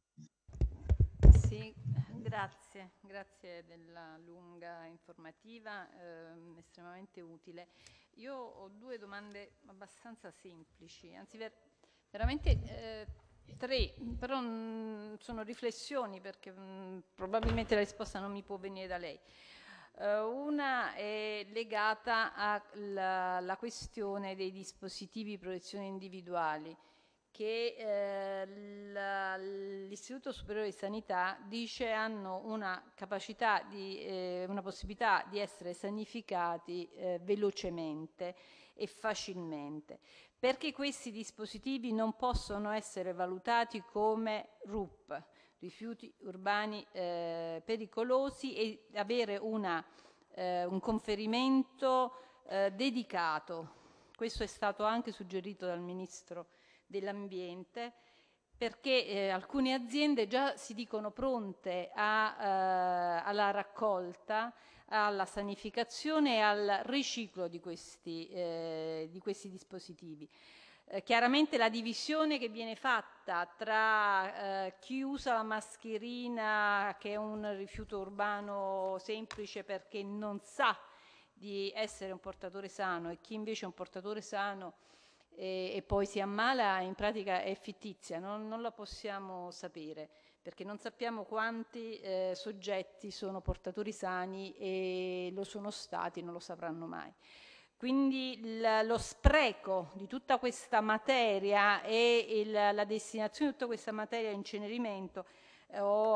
Sì, grazie della lunga informativa, estremamente utile. Io ho due domande abbastanza semplici, anzi veramente tre, però sono riflessioni perché probabilmente la risposta non mi può venire da lei. Una è legata alla questione dei dispositivi di protezione individuali che l'Istituto Superiore di Sanità dice hanno una capacità una possibilità di essere sanificati velocemente e facilmente, perché questi dispositivi non possono essere valutati come RUP, rifiuti urbani pericolosi, e avere un conferimento dedicato. Questo è stato anche suggerito dal Ministro dell'Ambiente, perché alcune aziende già si dicono pronte alla raccolta, alla sanificazione e al riciclo di questi dispositivi. Chiaramente la divisione che viene fatta tra chi usa la mascherina, che è un rifiuto urbano semplice perché non sa di essere un portatore sano, e chi invece è un portatore sano e poi si ammala, in pratica è fittizia, non la possiamo sapere, perché non sappiamo quanti soggetti sono portatori sani e lo sono stati, non lo sapranno mai. Quindi lo spreco di tutta questa materia e la destinazione di tutta questa materia a incenerimento o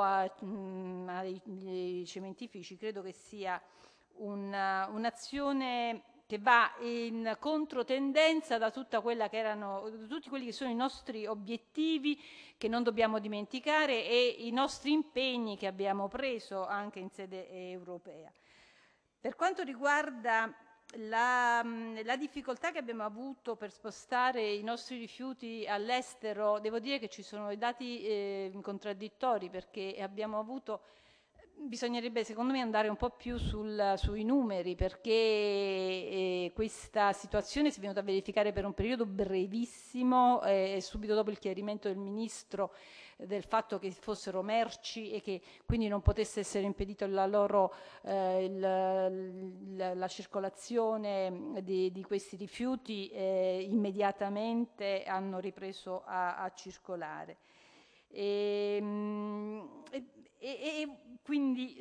ai cementifici credo che sia un'azione che va in controtendenza da tutta quella che erano, tutti quelli che sono i nostri obiettivi che non dobbiamo dimenticare e i nostri impegni che abbiamo preso anche in sede europea. Per quanto riguarda la difficoltà che abbiamo avuto per spostare i nostri rifiuti all'estero, devo dire che ci sono i dati contraddittori, perché abbiamo avuto, bisognerebbe secondo me andare un po' più sui numeri, perché questa situazione si è venuta a verificare per un periodo brevissimo, subito dopo il chiarimento del Ministro del fatto che fossero merci e che quindi non potesse essere impedito la circolazione di questi rifiuti, immediatamente hanno ripreso a circolare. E quindi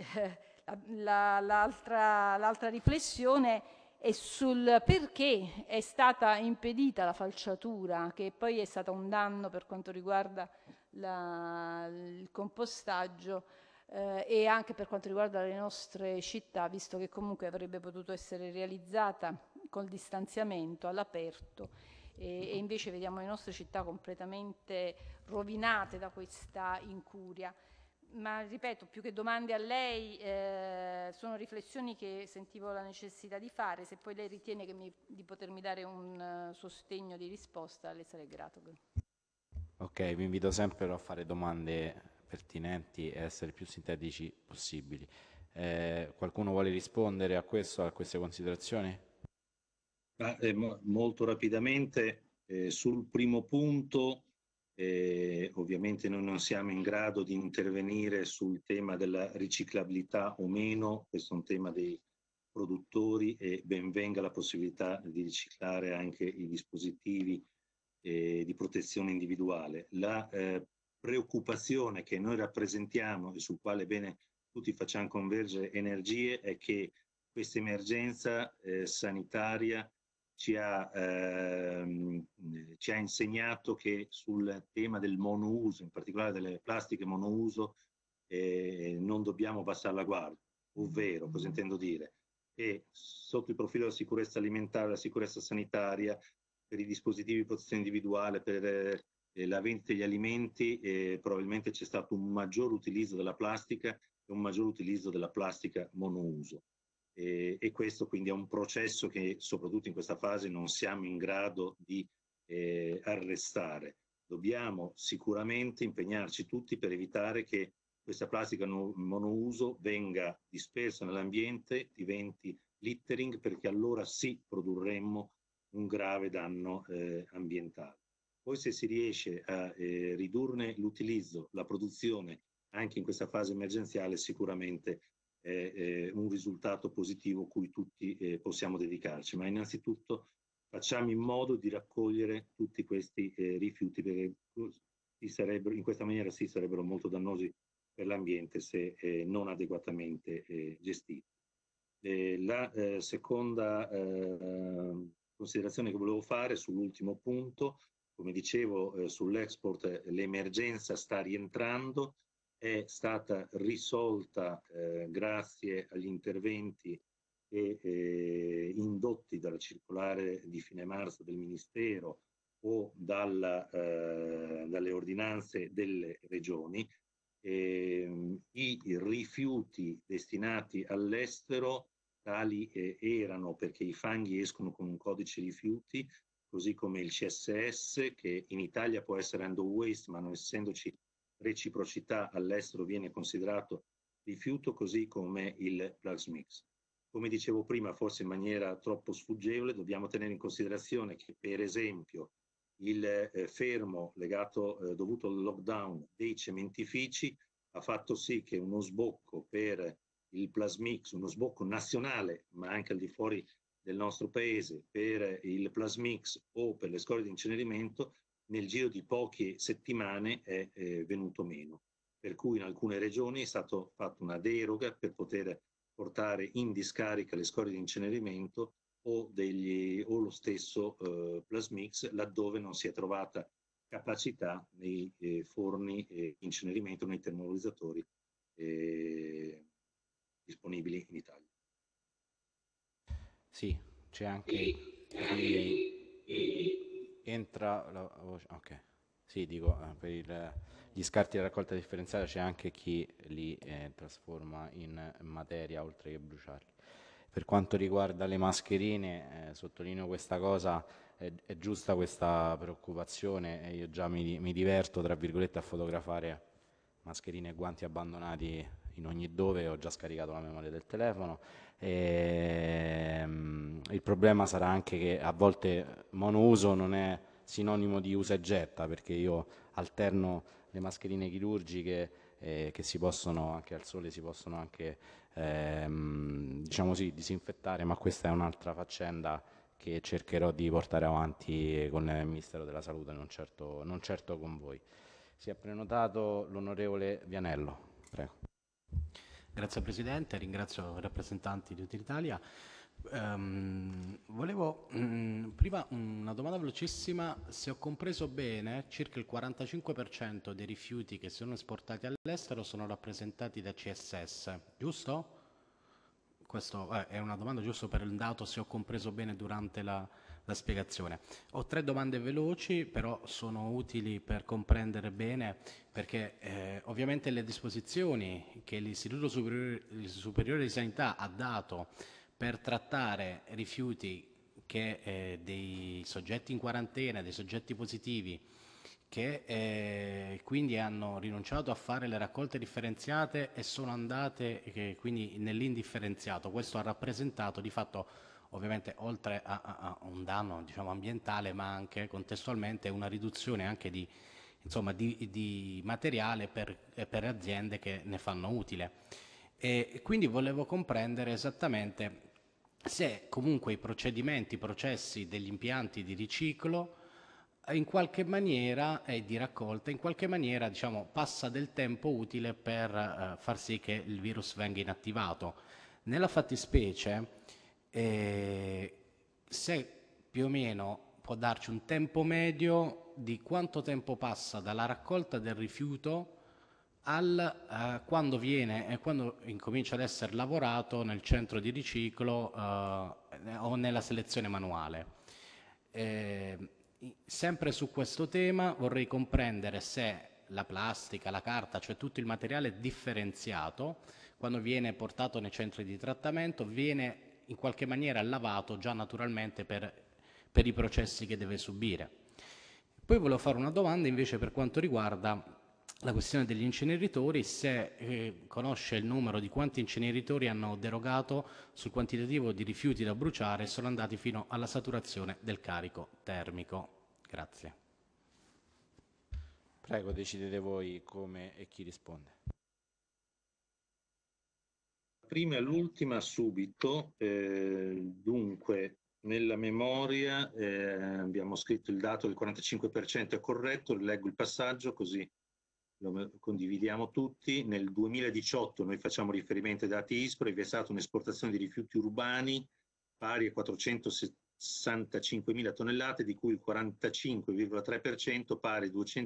l'altra riflessione è sul perché è stata impedita la falciatura, che poi è stata un danno per quanto riguarda il compostaggio e anche per quanto riguarda le nostre città, visto che comunque avrebbe potuto essere realizzata col distanziamento all'aperto, e invece vediamo le nostre città completamente rovinate da questa incuria. Ma ripeto, più che domande a lei, sono riflessioni che sentivo la necessità di fare. Se poi lei ritiene di potermi dare un sostegno di risposta, le sarei grato.
Ok, vi invito sempre a fare domande pertinenti e essere il più sintetici possibili. Qualcuno vuole rispondere a queste considerazioni?
Molto rapidamente, sul primo punto, ovviamente noi non siamo in grado di intervenire sul tema della riciclabilità o meno, questo è un tema dei produttori e ben venga la possibilità di riciclare anche i dispositivi di protezione individuale. La preoccupazione che noi rappresentiamo e sul quale bene tutti facciamo convergere energie è che questa emergenza sanitaria ci ha insegnato che sul tema del monouso, in particolare delle plastiche monouso, non dobbiamo abbassare la guardia, ovvero, cosa intendo dire? Che sotto il profilo della sicurezza alimentare, della sicurezza sanitaria, per i dispositivi di protezione individuale, per la vendita degli alimenti, probabilmente c'è stato un maggior utilizzo della plastica e un maggior utilizzo della plastica monouso. E questo quindi è un processo che soprattutto in questa fase non siamo in grado di arrestare. Dobbiamo sicuramente impegnarci tutti per evitare che questa plastica monouso venga dispersa nell'ambiente, diventi littering, perché allora sì produrremmo un grave danno ambientale. Poi se si riesce a ridurne l'utilizzo, la produzione anche in questa fase emergenziale, sicuramente è un risultato positivo cui tutti possiamo dedicarci, ma innanzitutto facciamo in modo di raccogliere tutti questi rifiuti, perché in questa maniera sì sarebbero molto dannosi per l'ambiente se non adeguatamente gestiti. La seconda considerazione che volevo fare sull'ultimo punto, come dicevo, sull'export l'emergenza sta rientrando, è stata risolta grazie agli interventi indotti dalla circolare di fine marzo del Ministero o dalle ordinanze delle regioni. I rifiuti destinati all'estero tali erano, perché i fanghi escono con un codice rifiuti, così come il CSS, che in Italia può essere end of waste, ma non essendoci reciprocità all'estero viene considerato rifiuto, così come il plasmix. Come dicevo prima, forse in maniera troppo sfuggevole, dobbiamo tenere in considerazione che, per esempio, il fermo dovuto al lockdown dei cementifici ha fatto sì che uno sbocco per il plasmix, uno sbocco nazionale, ma anche al di fuori del nostro paese, per il plasmix o per le scorie di incenerimento, nel giro di poche settimane è venuto meno. Per cui in alcune regioni è stata fatta una deroga per poter portare in discarica le scorie di incenerimento o lo stesso plasmix, laddove non si è trovata capacità nei forni incenerimento, nei termovalorizzatori disponibili in Italia.
Sì, c'è anche entra la voce. Ok. Sì, dico, per gli scarti da raccolta differenziata c'è anche chi li trasforma in materia oltre che bruciarli. Per quanto riguarda le mascherine, sottolineo questa cosa, è giusta questa preoccupazione, e io già mi diverto, tra virgolette, a fotografare mascherine e guanti abbandonati in ogni dove, ho già scaricato la memoria del telefono. Il problema sarà anche che a volte monouso non è sinonimo di usa e getta, perché io alterno le mascherine chirurgiche che si possono anche al sole, si possono anche diciamo sì, disinfettare, ma questa è un'altra faccenda che cercherò di portare avanti con il Ministero della Salute, non certo con voi. Si è prenotato l'onorevole Vianello, prego.
Grazie Presidente, ringrazio i rappresentanti di Utilitalia. Volevo prima una domanda velocissima: se ho compreso bene, circa il 45% dei rifiuti che sono esportati all'estero sono rappresentati da CSS, giusto? Questa è una domanda giusto per il dato, se ho compreso bene durante la spiegazione. Ho 3 domande veloci, però sono utili per comprendere bene, perché ovviamente le disposizioni che l'Istituto Superiore di Sanità ha dato per trattare rifiuti dei soggetti in quarantena, dei soggetti positivi, che quindi hanno rinunciato a fare le raccolte differenziate e sono andate quindi nell'indifferenziato. Questo ha rappresentato di fatto, ovviamente, oltre a un danno, diciamo, ambientale, ma anche contestualmente una riduzione anche di materiale per aziende che ne fanno utile. E quindi volevo comprendere esattamente se comunque i processi degli impianti di riciclo in qualche maniera e di raccolta, in qualche maniera, diciamo, passa del tempo utile per far sì che il virus venga inattivato. Nella fattispecie, se più o meno può darci un tempo medio di quanto tempo passa dalla raccolta del rifiuto quando incomincia ad essere lavorato nel centro di riciclo o nella selezione manuale. Sempre su questo tema vorrei comprendere se la plastica, la carta, cioè tutto il materiale differenziato, quando viene portato nei centri di trattamento, viene in qualche maniera lavato già naturalmente per i processi che deve subire. Poi volevo fare una domanda invece per quanto riguarda la questione degli inceneritori, se conosce il numero di quanti inceneritori hanno derogato sul quantitativo di rifiuti da bruciare e sono andati fino alla saturazione del carico termico. Grazie.
Prego, decidete voi come e chi risponde.
Prima e l'ultima subito. Dunque, nella memoria abbiamo scritto il dato del 45% è corretto, leggo il passaggio così lo condividiamo tutti. Nel 2018 noi facciamo riferimento ai dati ISPRA, è stata un'esportazione di rifiuti urbani pari a 465.000 tonnellate, di cui il 45,3% pari a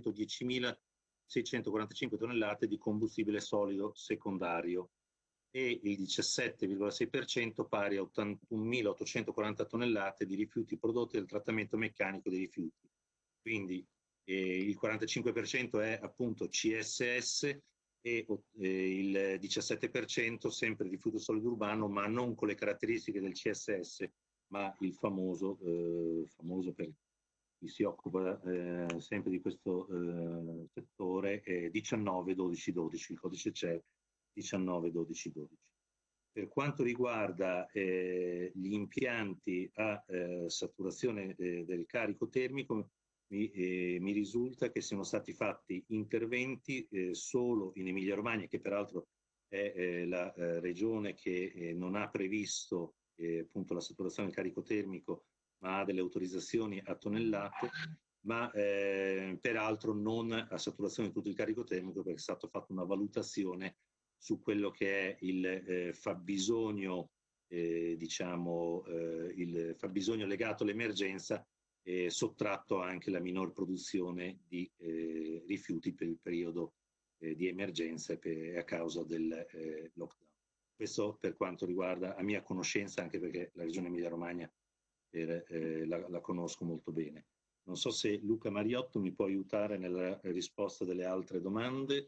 210.645 tonnellate di combustibile solido secondario e il 17,6% pari a 81.840 tonnellate di rifiuti prodotti dal trattamento meccanico dei rifiuti. Quindi il 45% è appunto CSS e il 17% sempre rifiuto solido urbano, ma non con le caratteristiche del CSS, ma il famoso per chi si occupa sempre di questo settore, 19-12-12, il codice CE 19-12-12. Per quanto riguarda gli impianti a saturazione del carico termico, mi risulta che siano stati fatti interventi solo in Emilia-Romagna, che peraltro è la regione che non ha previsto appunto la saturazione del carico termico, ma ha delle autorizzazioni a tonnellate, ma peraltro non a saturazione di tutto il carico termico, perché è stata fatta una valutazione su quello che è il fabbisogno, diciamo, il fabbisogno legato all'emergenza, sottratto anche la minor produzione di rifiuti per il periodo di emergenza e a causa del lockdown. Questo per quanto riguarda a mia conoscenza, anche perché la regione Emilia-Romagna la conosco molto bene. Non so se Luca Mariotto mi può aiutare nella risposta delle altre domande.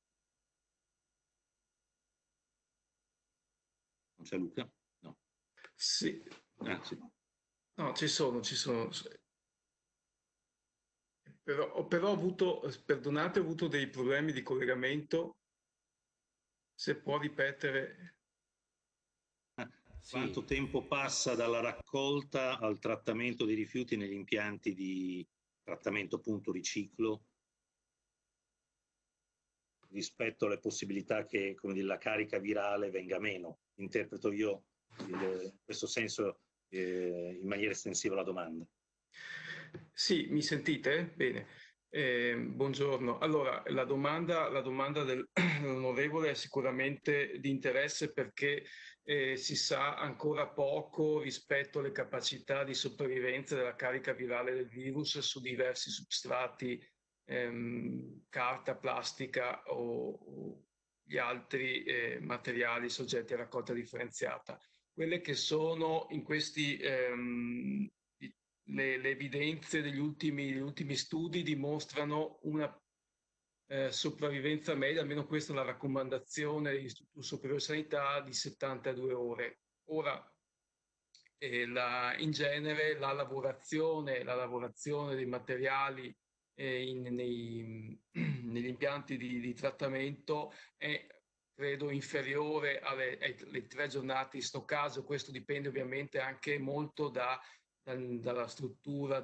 Non c'è Luca? No.
Sì.
Sì.
No, ci sono. Però ho avuto, perdonate, ho avuto dei problemi di collegamento. Se può ripetere.
Sì.
Quanto tempo passa dalla raccolta al trattamento dei rifiuti negli impianti di trattamento appunto riciclo rispetto alle possibilità che, come dire, la carica virale venga meno? Interpreto io in questo senso in maniera estensiva la domanda.
Sì, mi sentite? Bene. Buongiorno. Allora, la domanda dell'onorevole è sicuramente di interesse perché si sa ancora poco rispetto alle capacità di sopravvivenza della carica virale del virus su diversi substrati, carta, plastica o gli altri materiali soggetti a raccolta differenziata. Quelle che sono in questi le evidenze degli ultimi studi dimostrano una sopravvivenza media, almeno questa è la raccomandazione dell'Istituto Superiore di Sanità, di 72 ore. Ora, in genere la lavorazione dei materiali negli impianti di trattamento è credo inferiore alle 3 giornate di stoccaggio. Questo dipende ovviamente anche molto dalla struttura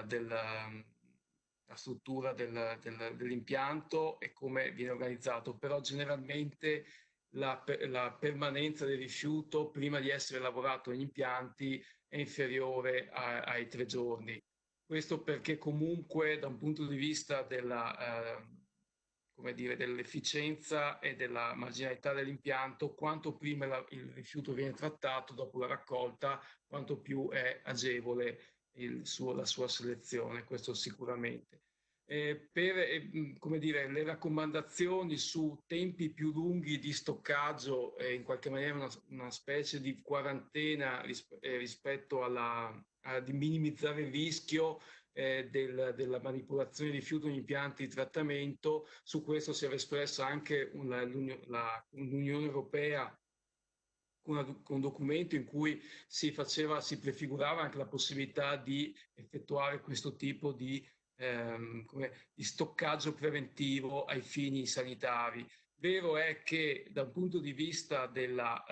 dell'impianto e come viene organizzato, però generalmente la permanenza del rifiuto prima di essere lavorato negli impianti è inferiore ai 3 giorni. Questo perché comunque da un punto di vista dell'efficienza e della marginalità dell'impianto, quanto prima il rifiuto viene trattato dopo la raccolta, quanto più è agevole la sua selezione, questo sicuramente. Le raccomandazioni su tempi più lunghi di stoccaggio, in qualche maniera una specie di quarantena rispetto di minimizzare il rischio della manipolazione di rifiuti negli impianti di trattamento. Su questo si era espressa anche l'Unione Europea con un documento in cui si prefigurava anche la possibilità di effettuare questo tipo di di stoccaggio preventivo ai fini sanitari. Vero è che da un punto di vista della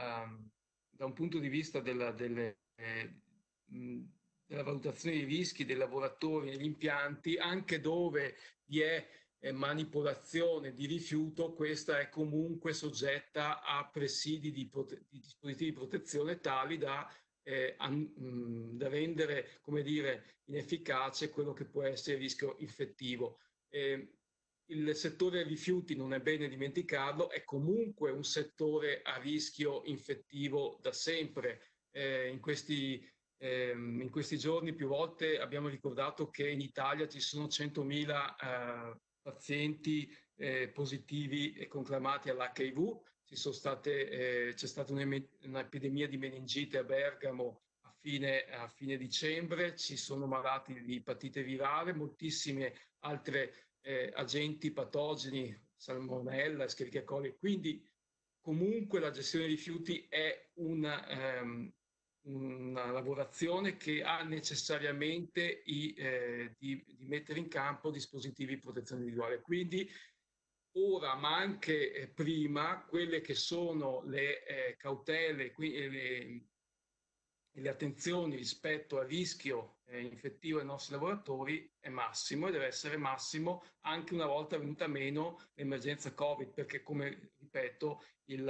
valutazione dei rischi dei lavoratori negli impianti, anche dove vi è manipolazione di rifiuto, questa è comunque soggetta a presidi di dispositivi di protezione tali da rendere, come dire, inefficace quello che può essere il rischio infettivo. Il settore rifiuti, non è bene dimenticarlo, è comunque un settore a rischio infettivo da sempre. In questi giorni più volte abbiamo ricordato che in Italia ci sono 100.000 pazienti positivi e conclamati all'HIV. C'è stata un'epidemia di meningite a Bergamo a fine dicembre, ci sono malati di epatite virale, moltissime altre agenti patogeni, salmonella, Escherichia coli. Quindi comunque la gestione dei rifiuti è una lavorazione che ha necessariamente di mettere in campo dispositivi di protezione individuale. Quindi ora, ma anche prima, quelle che sono le cautele e le attenzioni rispetto al rischio infettivo ai nostri lavoratori è massimo, e deve essere massimo anche una volta venuta meno l'emergenza Covid, perché, come ripeto,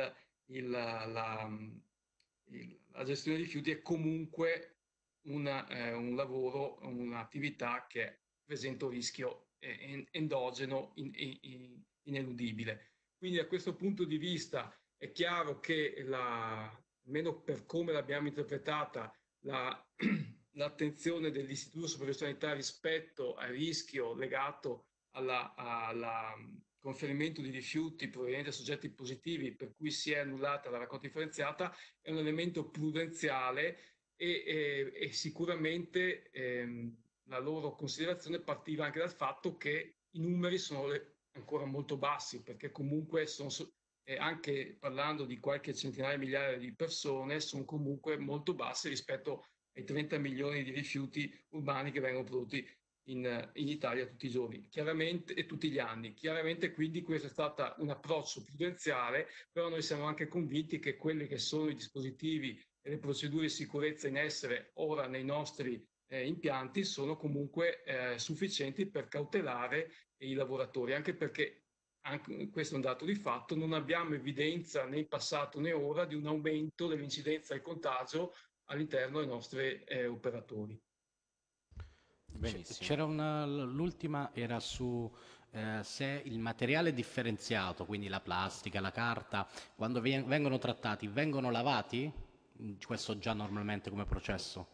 la gestione dei rifiuti è comunque un lavoro, un'attività che presenta un rischio endogeno ineludibile. Quindi da questo punto di vista è chiaro che almeno per come l'abbiamo interpretata, l'attenzione dell'Istituto Superiore di Sanità rispetto al rischio legato al conferimento di rifiuti provenienti da soggetti positivi, per cui si è annullata la raccolta differenziata, è un elemento prudenziale e sicuramente la loro considerazione partiva anche dal fatto che i numeri sono ancora molto bassi, perché comunque anche parlando di qualche centinaia di migliaia di persone, sono comunque molto bassi rispetto ai 30 milioni di rifiuti urbani che vengono prodotti in Italia tutti i giorni, chiaramente, e tutti gli anni. Chiaramente quindi questo è stato un approccio prudenziale, però noi siamo anche convinti che quelli che sono i dispositivi e le procedure di sicurezza in essere ora nei nostri impianti sono comunque sufficienti per cautelare i lavoratori, anche perché questo è un dato di fatto, non abbiamo evidenza né in passato né ora di un aumento dell'incidenza del contagio all'interno dei nostri operatori.
Benissimo. L'ultima era su se il materiale differenziato, quindi la plastica, la carta, quando vengono trattati, vengono lavati? Questo già normalmente come processo?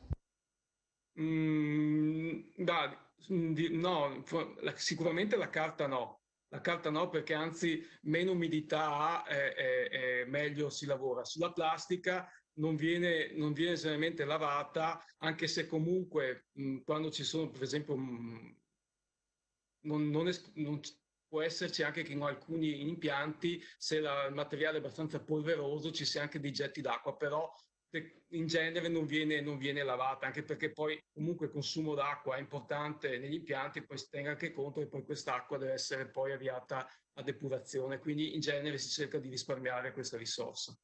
No, sicuramente la carta no. La carta no, perché anzi meno umidità ha, meglio si lavora. Sulla plastica non viene generalmente lavata, anche se comunque quando ci sono, per esempio, non può esserci anche che in alcuni impianti, se il materiale è abbastanza polveroso, ci sia anche dei getti d'acqua, però in genere non viene lavata, anche perché poi comunque il consumo d'acqua è importante negli impianti, poi si tenga anche conto che poi quest'acqua deve essere poi avviata a depurazione, quindi in genere si cerca di risparmiare questa risorsa.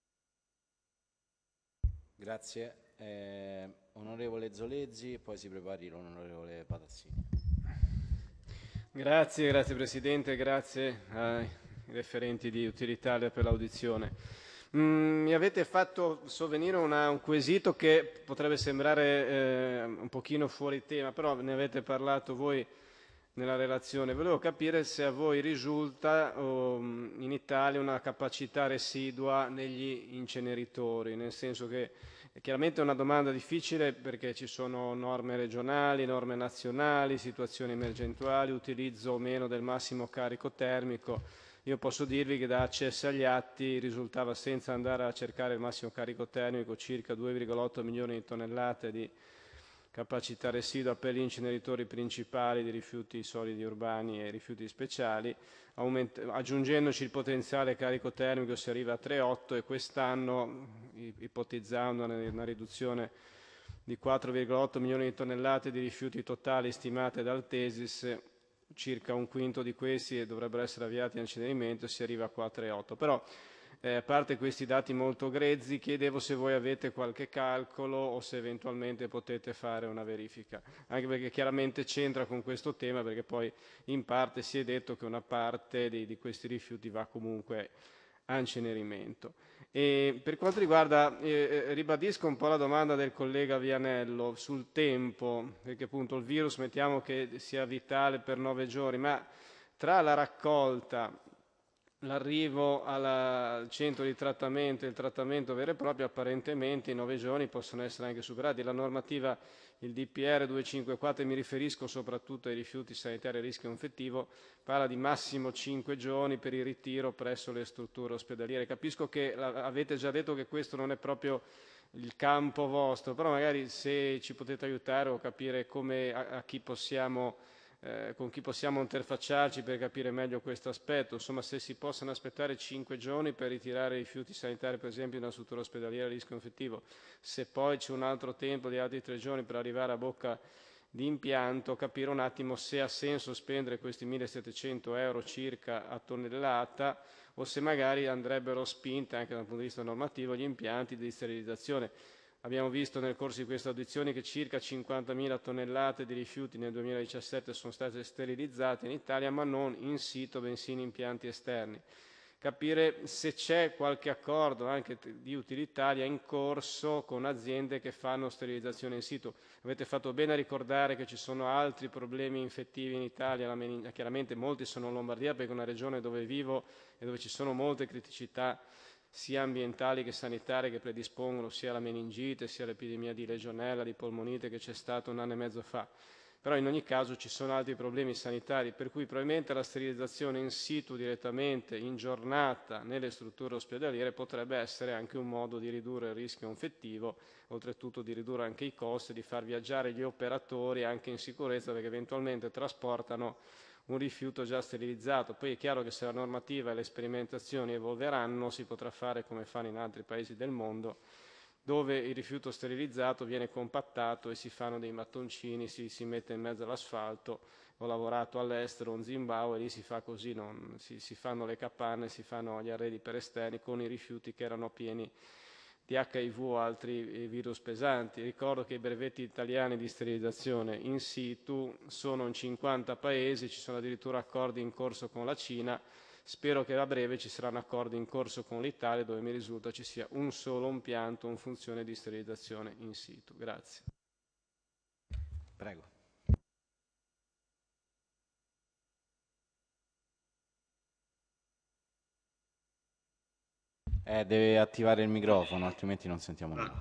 Grazie. Onorevole Zolezzi, poi si prepari l'onorevole Patazzini.
Grazie Presidente, grazie ai referenti di Utilitalia per l'audizione. Mi avete fatto sovvenire un quesito che potrebbe sembrare un pochino fuori tema, però ne avete parlato voi nella relazione. Volevo capire se a voi risulta in Italia una capacità residua negli inceneritori, nel senso che chiaramente è una domanda difficile perché ci sono norme regionali, norme nazionali, situazioni emergentuali, utilizzo o meno del massimo carico termico. Io posso dirvi che da accessi agli atti risultava, senza andare a cercare il massimo carico termico, circa 2,8 milioni di tonnellate di capacità residua per gli inceneritori principali di rifiuti solidi urbani e rifiuti speciali. Aggiungendoci il potenziale carico termico si arriva a 3,8 e quest'anno, ipotizzando una riduzione di 4,8 milioni di tonnellate di rifiuti totali stimate dal Tesis, circa un quinto di questi dovrebbero essere avviati a incenerimento, si arriva a 4,8. Però, a parte questi dati molto grezzi, chiedevo se voi avete qualche calcolo o se eventualmente potete fare una verifica, anche perché chiaramente c'entra con questo tema, perché poi in parte si è detto che una parte di questi rifiuti va comunque a incenerimento. E per quanto riguarda, ribadisco un po' la domanda del collega Vianello sul tempo, perché appunto il virus mettiamo che sia vitale per 9 giorni, ma tra la raccolta, l'arrivo al centro di trattamento e il trattamento vero e proprio, apparentemente i 9 giorni possono essere anche superati. La normativa, il DPR 254, mi riferisco soprattutto ai rifiuti sanitari a rischio infettivo, parla di massimo 5 giorni per il ritiro presso le strutture ospedaliere. Capisco che avete già detto che questo non è proprio il campo vostro, però magari se ci potete aiutare o capire come, con chi possiamo interfacciarci per capire meglio questo aspetto, insomma se si possono aspettare 5 giorni per ritirare i rifiuti sanitari per esempio in una struttura ospedaliera a rischio infettivo, se poi c'è un altro tempo di altri 3 giorni per arrivare a bocca di impianto, capire un attimo se ha senso spendere questi 1.700 euro circa a tonnellata o se magari andrebbero spinte anche dal punto di vista normativo gli impianti di sterilizzazione. Abbiamo visto nel corso di queste audizioni che circa 50.000 tonnellate di rifiuti nel 2017 sono state sterilizzate in Italia, ma non in sito, bensì in impianti esterni. Capire se c'è qualche accordo anche di utilitaria in corso con aziende che fanno sterilizzazione in situ. Avete fatto bene a ricordare che ci sono altri problemi infettivi in Italia, chiaramente molti sono in Lombardia perché è una regione dove vivo e dove ci sono molte criticità sia ambientali che sanitarie che predispongono sia alla meningite sia all'epidemia di legionella, di polmonite che c'è stato 1 anno e mezzo fa. Però in ogni caso ci sono altri problemi sanitari, per cui probabilmente la sterilizzazione in situ direttamente in giornata nelle strutture ospedaliere potrebbe essere anche un modo di ridurre il rischio infettivo, oltretutto di ridurre anche i costi, di far viaggiare gli operatori anche in sicurezza perché eventualmente trasportano un rifiuto già sterilizzato. Poi è chiaro che se la normativa e le sperimentazioni evolveranno si potrà fare come fanno in altri paesi del mondo, dove il rifiuto sterilizzato viene compattato e si fanno dei mattoncini, si mette in mezzo all'asfalto. Ho lavorato all'estero, in Zimbabwe, lì si fa così, si fanno le capanne, si fanno gli arredi per esterni con i rifiuti che erano pieni di HIV o altri virus pesanti. Ricordo che i brevetti italiani di sterilizzazione in situ sono in 50 paesi, ci sono addirittura accordi in corso con la Cina. Spero che a breve ci saranno accordi in corso con l'Italia dove mi risulta ci sia un solo impianto in funzione di sterilizzazione in situ. Grazie.
Prego.
Deve attivare il microfono, altrimenti non sentiamo nulla.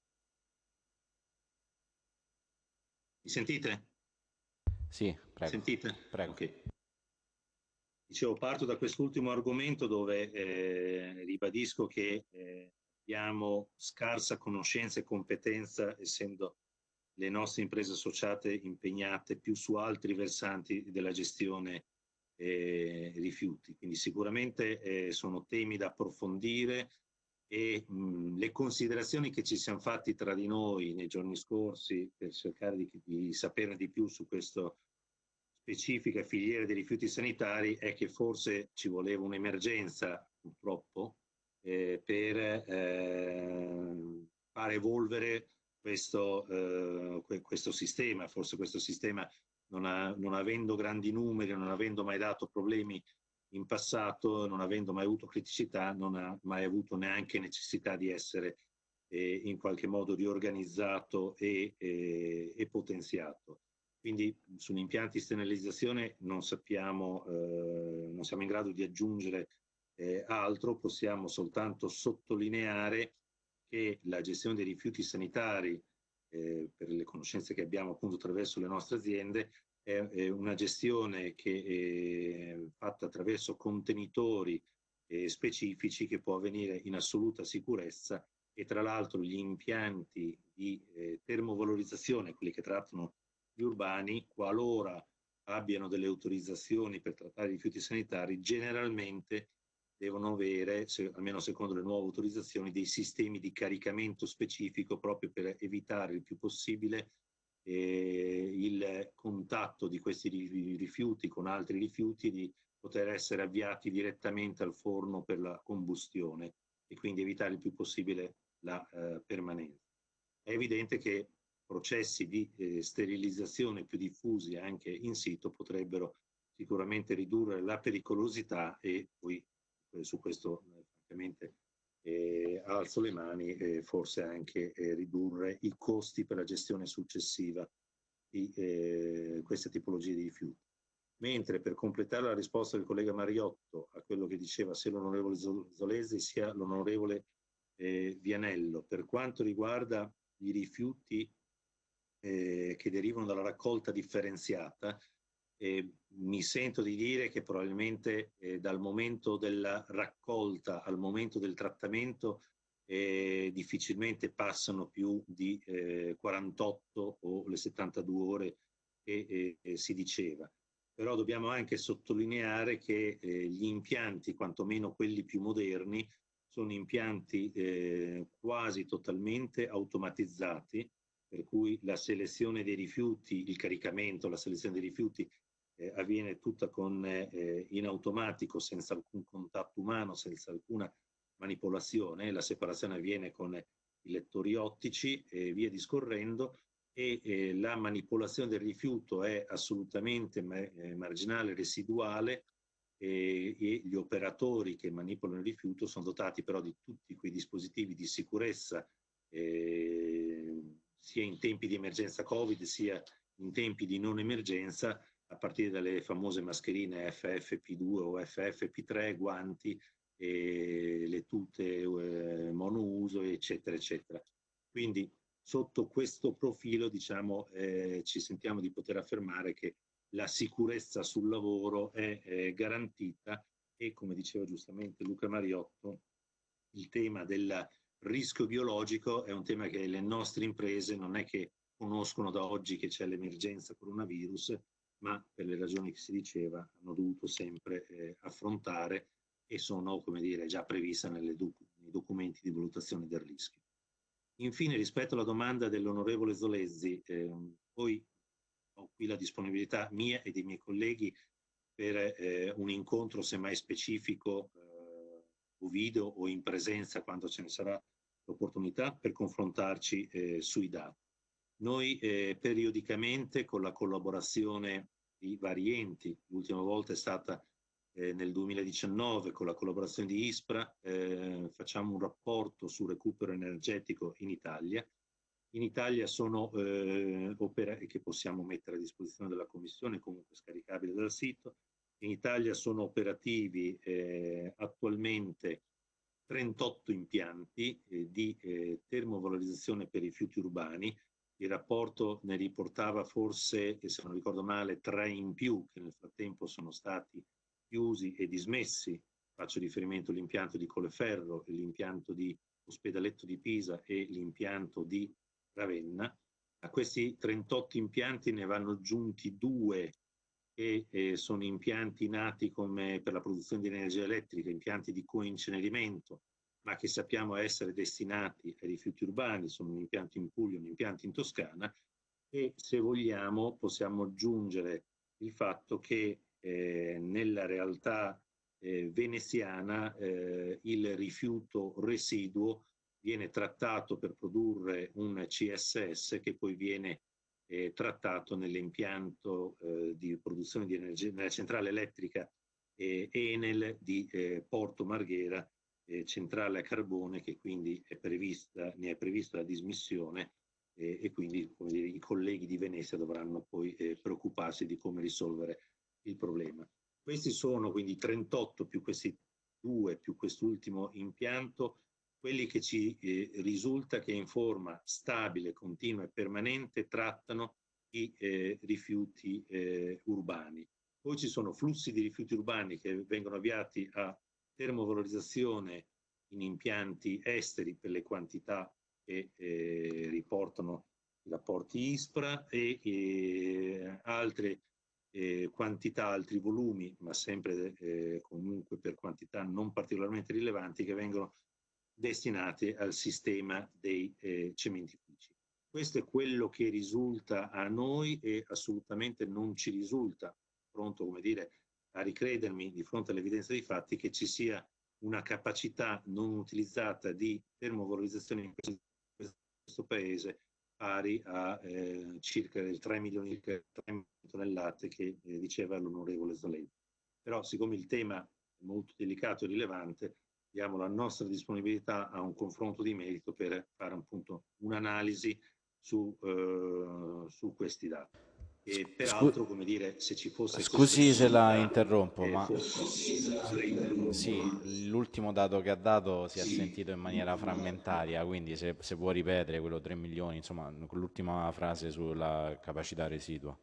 Mi sentite?
Sì, prego.
Sentite?
Prego.
Okay. Dicevo, parto da quest'ultimo argomento dove ribadisco che abbiamo scarsa conoscenza e competenza, essendo le nostre imprese associate impegnate più su altri versanti della gestione rifiuti. Quindi sicuramente sono temi da approfondire e le considerazioni che ci siamo fatti tra di noi nei giorni scorsi per cercare di saperne di più su questo specifica filiera dei rifiuti sanitari è che forse ci voleva un'emergenza, purtroppo, per far evolvere questo sistema. Forse questo sistema, non avendo grandi numeri, non avendo mai dato problemi in passato, non avendo mai avuto criticità, non ha mai avuto neanche necessità di essere in qualche modo riorganizzato e potenziato. Quindi sugli impianti di sterilizzazione non siamo in grado di aggiungere altro, possiamo soltanto sottolineare che la gestione dei rifiuti sanitari, per le conoscenze che abbiamo appunto attraverso le nostre aziende, è una gestione che è fatta attraverso contenitori specifici che può avvenire in assoluta sicurezza e tra l'altro gli impianti di termovalorizzazione, quelli che trattano gli urbani, qualora abbiano delle autorizzazioni per trattare i rifiuti sanitari, generalmente devono avere, almeno secondo le nuove autorizzazioni, dei sistemi di caricamento specifico proprio per evitare il più possibile il contatto di questi rifiuti con altri rifiuti, di poter essere avviati direttamente al forno per la combustione e quindi evitare il più possibile la permanenza. È evidente che processi di sterilizzazione più diffusi anche in sito potrebbero sicuramente ridurre la pericolosità e poi su questo francamente alzo le mani e forse anche ridurre i costi per la gestione successiva di queste tipologie di rifiuti. Mentre per completare la risposta del collega Mariotto a quello che diceva sia l'onorevole Zolesi sia l'onorevole Vianello, per quanto riguarda i rifiuti che derivano dalla raccolta differenziata, mi sento di dire che probabilmente dal momento della raccolta al momento del trattamento difficilmente passano più di 48 o le 72 ore che si diceva. Però dobbiamo anche sottolineare che gli impianti, quantomeno quelli più moderni, sono impianti quasi totalmente automatizzati, per cui la selezione dei rifiuti, il caricamento, la selezione dei rifiuti avviene tutta in automatico, senza alcun contatto umano, senza alcuna manipolazione. La separazione avviene con i lettori ottici e via discorrendo, e la manipolazione del rifiuto è assolutamente marginale, residuale, e gli operatori che manipolano il rifiuto sono dotati però di tutti quei dispositivi di sicurezza sia in tempi di emergenza Covid sia in tempi di non emergenza, a partire dalle famose mascherine FFP2 o FFP3, guanti, le tute monouso, eccetera, eccetera. Quindi sotto questo profilo, diciamo, ci sentiamo di poter affermare che la sicurezza sul lavoro è garantita e, come diceva giustamente Luca Mariotto, il tema del rischio biologico è un tema che le nostre imprese non è che conoscono da oggi che c'è l'emergenza coronavirus, ma per le ragioni che si diceva hanno dovuto sempre affrontare e sono, come dire, già previste nei documenti di valutazione del rischio. Infine, rispetto alla domanda dell'onorevole Zolezzi, poi ho qui la disponibilità mia e dei miei colleghi per un incontro semmai specifico o video o in presenza quando ce ne sarà l'opportunità per confrontarci sui dati. Noi periodicamente con la collaborazione di vari enti, l'ultima volta è stata nel 2019 con la collaborazione di ISPRA, facciamo un rapporto sul recupero energetico in Italia. In Italia sono che possiamo mettere a disposizione della Commissione, comunque scaricabili dal sito. In Italia sono operativi attualmente 38 impianti di termovalorizzazione per rifiuti urbani. Il rapporto ne riportava forse, se non ricordo male, 3 in più che nel frattempo sono stati chiusi e dismessi. Faccio riferimento all'impianto di Colleferro, l'impianto di Ospedaletto di Pisa e l'impianto di Ravenna. A questi 38 impianti ne vanno aggiunti 2 che sono impianti nati come per la produzione di energia elettrica, impianti di coincenerimento, ma che sappiamo essere destinati ai rifiuti urbani, sono un impianto in Puglia, un impianto in Toscana, e se vogliamo possiamo aggiungere il fatto che nella realtà veneziana il rifiuto residuo viene trattato per produrre un CSS che poi viene trattato nell'impianto di produzione di energia nella centrale elettrica Enel di Porto Marghera, centrale a carbone, che quindi ne è prevista la dismissione e quindi, come dire, i colleghi di Venezia dovranno poi preoccuparsi di come risolvere il problema. Questi sono quindi 38 più questi 2 più quest'ultimo impianto, quelli che ci risulta che in forma stabile, continua e permanente trattano i rifiuti urbani. Poi ci sono flussi di rifiuti urbani che vengono avviati a termovalorizzazione in impianti esteri per le quantità che riportano i rapporti ISPRA e altre quantità, altri volumi, ma sempre comunque per quantità non particolarmente rilevanti, che vengono destinati al sistema dei cementifici. Questo è quello che risulta a noi e assolutamente non ci risulta, pronto, come dire, a ricredermi di fronte all'evidenza dei fatti, che ci sia una capacità non utilizzata di termovalorizzazione in questo paese pari a circa 3 milioni di tonnellate che diceva l'onorevole Zoletti. Però siccome il tema è molto delicato e rilevante, diamo la nostra disponibilità a un confronto di merito per fare appunto un'analisi su questi dati. E peraltro, come dire, se ci fosse...
Scusi se la interrompo, ma sì, l'ultimo dato che ha dato si è sentito in maniera frammentaria, quindi se può ripetere quello 3 milioni, insomma, con l'ultima frase sulla capacità residua.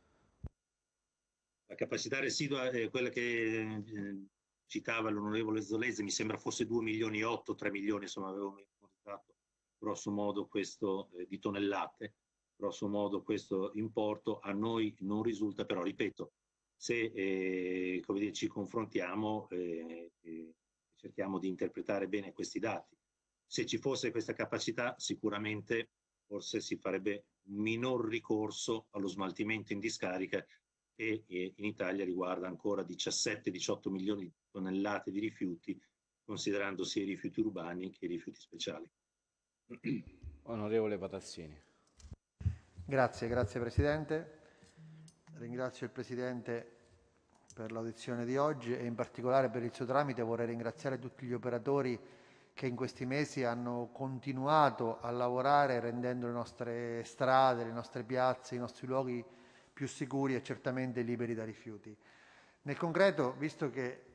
La capacità residua è quella che citava l'onorevole Zollese, mi sembra fosse 2 milioni e 8, 3 milioni, insomma avevo memorizzato grosso modo questo di tonnellate, grosso modo questo importo. A noi non risulta, però ripeto, se come dire, ci confrontiamo cerchiamo di interpretare bene questi dati. Se ci fosse questa capacità, sicuramente forse si farebbe minor ricorso allo smaltimento in discarica, che in Italia riguarda ancora 17-18 milioni di tonnellate di rifiuti, considerando sia i rifiuti urbani che i rifiuti speciali.
Onorevole Patazzini.
Grazie Presidente. Ringrazio il Presidente per l'audizione di oggi e in particolare per il suo tramite vorrei ringraziare tutti gli operatori che in questi mesi hanno continuato a lavorare rendendo le nostre strade, le nostre piazze, i nostri luoghi più sicuri e certamente liberi da rifiuti. Nel concreto, visto che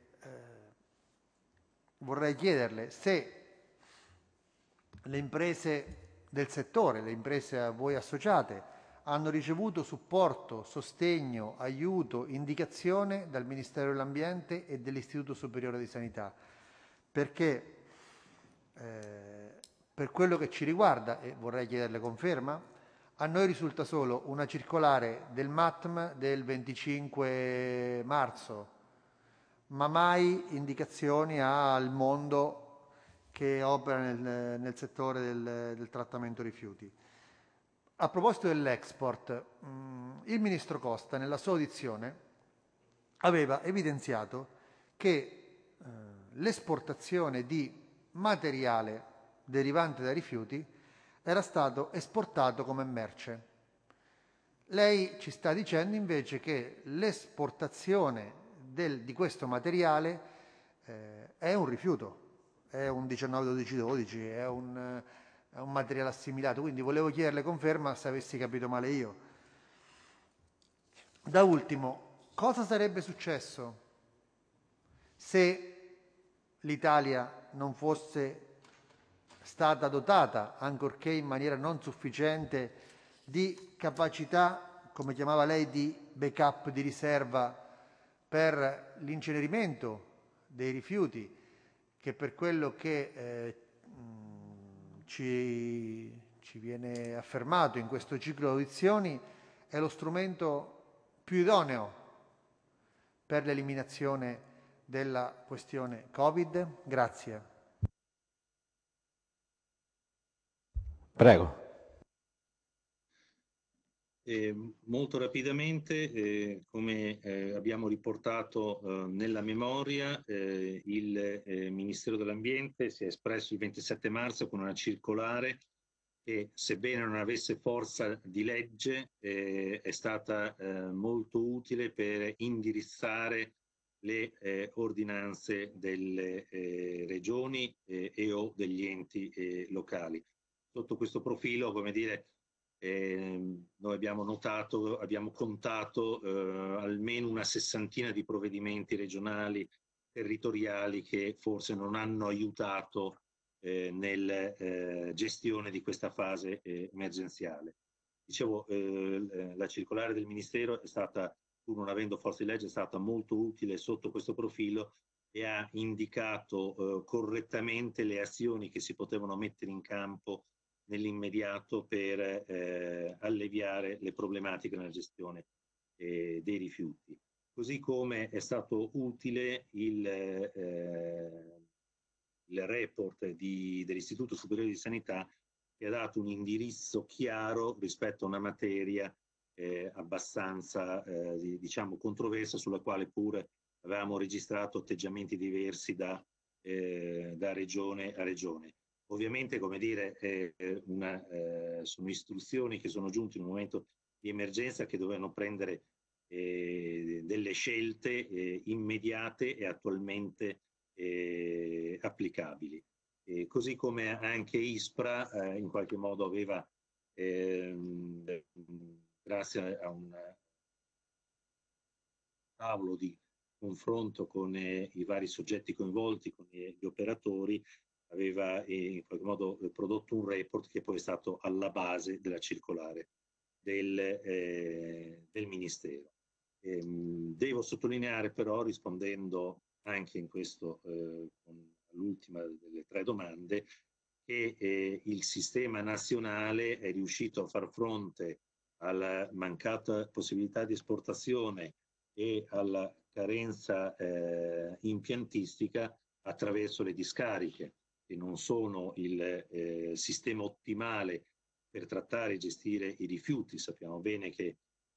vorrei chiederle se le imprese del settore, le imprese a voi associate, hanno ricevuto supporto, sostegno, aiuto, indicazione dal Ministero dell'Ambiente e dell'Istituto Superiore di Sanità, perché per quello che ci riguarda, e vorrei chiederle conferma, a noi risulta solo una circolare del MATM del 25 marzo, ma mai indicazioni al mondo che opera nel settore del trattamento rifiuti. A proposito dell'export, il Ministro Costa nella sua audizione aveva evidenziato che l'esportazione di materiale derivante da rifiuti era stato esportato come merce. Lei ci sta dicendo invece che l'esportazione di questo materiale è un rifiuto, è un 19-12-12, è un materiale assimilato, quindi volevo chiederle conferma se avessi capito male io. Da ultimo, cosa sarebbe successo se l'Italia non fosse stata dotata, ancorché in maniera non sufficiente, di capacità, come chiamava lei, di backup, di riserva per l'incenerimento dei rifiuti, che per quello che ci viene affermato in questo ciclo di audizioni è lo strumento più idoneo per l'eliminazione della questione Covid? Grazie.
Prego.
Molto rapidamente, come abbiamo riportato nella memoria, il Ministero dell'Ambiente si è espresso il 27 marzo con una circolare che, sebbene non avesse forza di legge, è stata molto utile per indirizzare le ordinanze delle regioni e o degli enti locali. Sotto questo profilo, come dire, noi abbiamo contato almeno una 60ina di provvedimenti regionali, territoriali, che forse non hanno aiutato nella gestione di questa fase emergenziale. Dicevo, la circolare del Ministero è stata, pur non avendo forza di legge, è stata molto utile sotto questo profilo e ha indicato correttamente le azioni che si potevano mettere in campo nell'immediato per alleviare le problematiche nella gestione dei rifiuti. Così come è stato utile il report dell'Istituto Superiore di Sanità, che ha dato un indirizzo chiaro rispetto a una materia abbastanza diciamo controversa, sulla quale pure avevamo registrato atteggiamenti diversi da regione a regione. Ovviamente, come dire, sono istruzioni che sono giunte in un momento di emergenza, che dovevano prendere delle scelte immediate e attualmente applicabili. Così come anche ISPRA in qualche modo aveva, grazie a un tavolo di confronto con i vari soggetti coinvolti, con gli operatori, aveva in qualche modo prodotto un report che poi è stato alla base della circolare del Ministero. Devo sottolineare però, rispondendo anche in questo con l'ultima delle 3 domande, che il sistema nazionale è riuscito a far fronte alla mancata possibilità di esportazione e alla carenza impiantistica attraverso le discariche, che non sono il sistema ottimale per trattare e gestire i rifiuti. Sappiamo bene che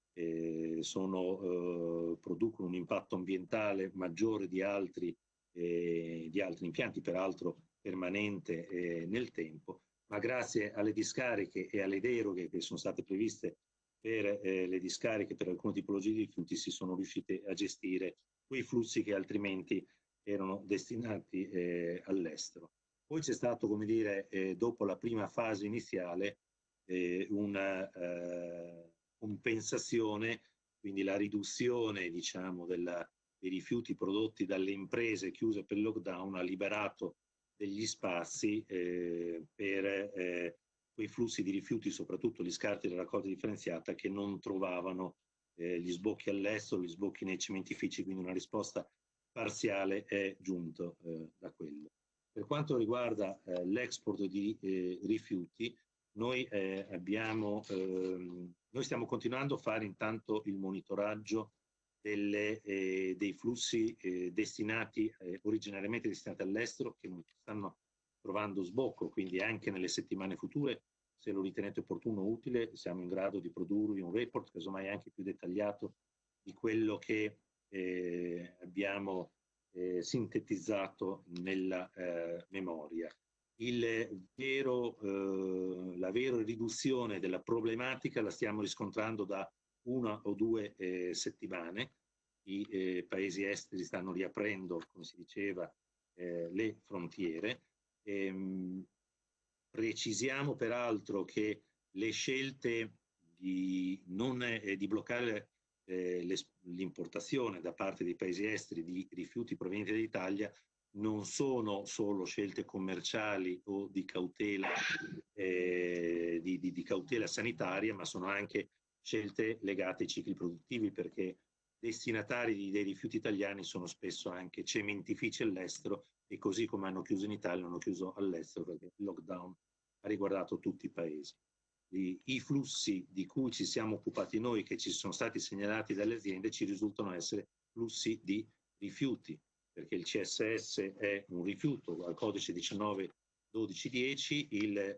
producono un impatto ambientale maggiore di altri impianti, peraltro permanente nel tempo, ma grazie alle discariche e alle deroghe che sono state previste per le discariche per alcune tipologie di rifiuti, si sono riusciti a gestire quei flussi che altrimenti erano destinati all'estero. Poi c'è stato, come dire, dopo la prima fase iniziale, una compensazione, quindi la riduzione, diciamo, dei rifiuti prodotti dalle imprese chiuse per il lockdown ha liberato degli spazi per quei flussi di rifiuti, soprattutto gli scarti della raccolta differenziata, che non trovavano gli sbocchi all'estero, gli sbocchi nei cementifici, quindi una risposta parziale è giunta da quello. Per quanto riguarda l'export di rifiuti, noi stiamo continuando a fare intanto il monitoraggio dei flussi originariamente destinati all'estero, che non stanno trovando sbocco, quindi anche nelle settimane future, se lo ritenete opportuno o utile, siamo in grado di produrvi un report, casomai anche più dettagliato di quello che abbiamo sintetizzato nella memoria. La vera riduzione della problematica la stiamo riscontrando da 1 o 2 settimane. I paesi esteri stanno riaprendo, come si diceva, le frontiere. Precisiamo peraltro che le scelte di bloccare l'importazione da parte dei paesi esteri di rifiuti provenienti dall'Italia non sono solo scelte commerciali o di cautela, di cautela sanitaria, ma sono anche scelte legate ai cicli produttivi, perché destinatari dei rifiuti italiani sono spesso anche cementifici all'estero, e così come hanno chiuso in Italia hanno chiuso all'estero, perché il lockdown ha riguardato tutti i paesi. I flussi di cui ci siamo occupati noi, che ci sono stati segnalati dalle aziende, ci risultano essere flussi di rifiuti, perché il CSS è un rifiuto al codice 191210, il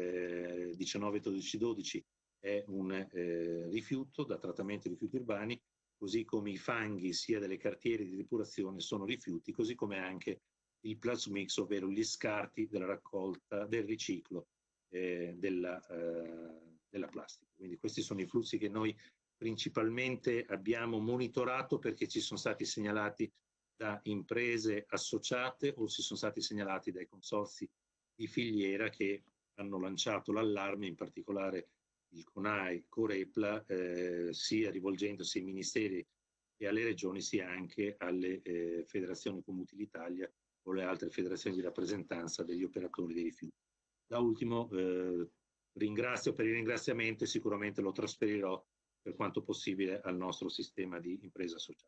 191212 è un rifiuto da trattamento di rifiuti urbani, così come i fanghi sia delle cartiere di depurazione sono rifiuti, così come anche il plasmix, ovvero gli scarti della raccolta, del riciclo della plastica. Quindi questi sono i flussi che noi principalmente abbiamo monitorato, perché ci sono stati segnalati da imprese associate o si sono stati segnalati dai consorzi di filiera che hanno lanciato l'allarme, in particolare il CONAI, Corepla, sia rivolgendosi ai ministeri e alle regioni, sia anche alle federazioni come Utilitalia o le altre federazioni di rappresentanza degli operatori dei rifiuti. Da ultimo ringrazio per il ringraziamento, e sicuramente lo trasferirò per quanto possibile al nostro sistema di impresa associata.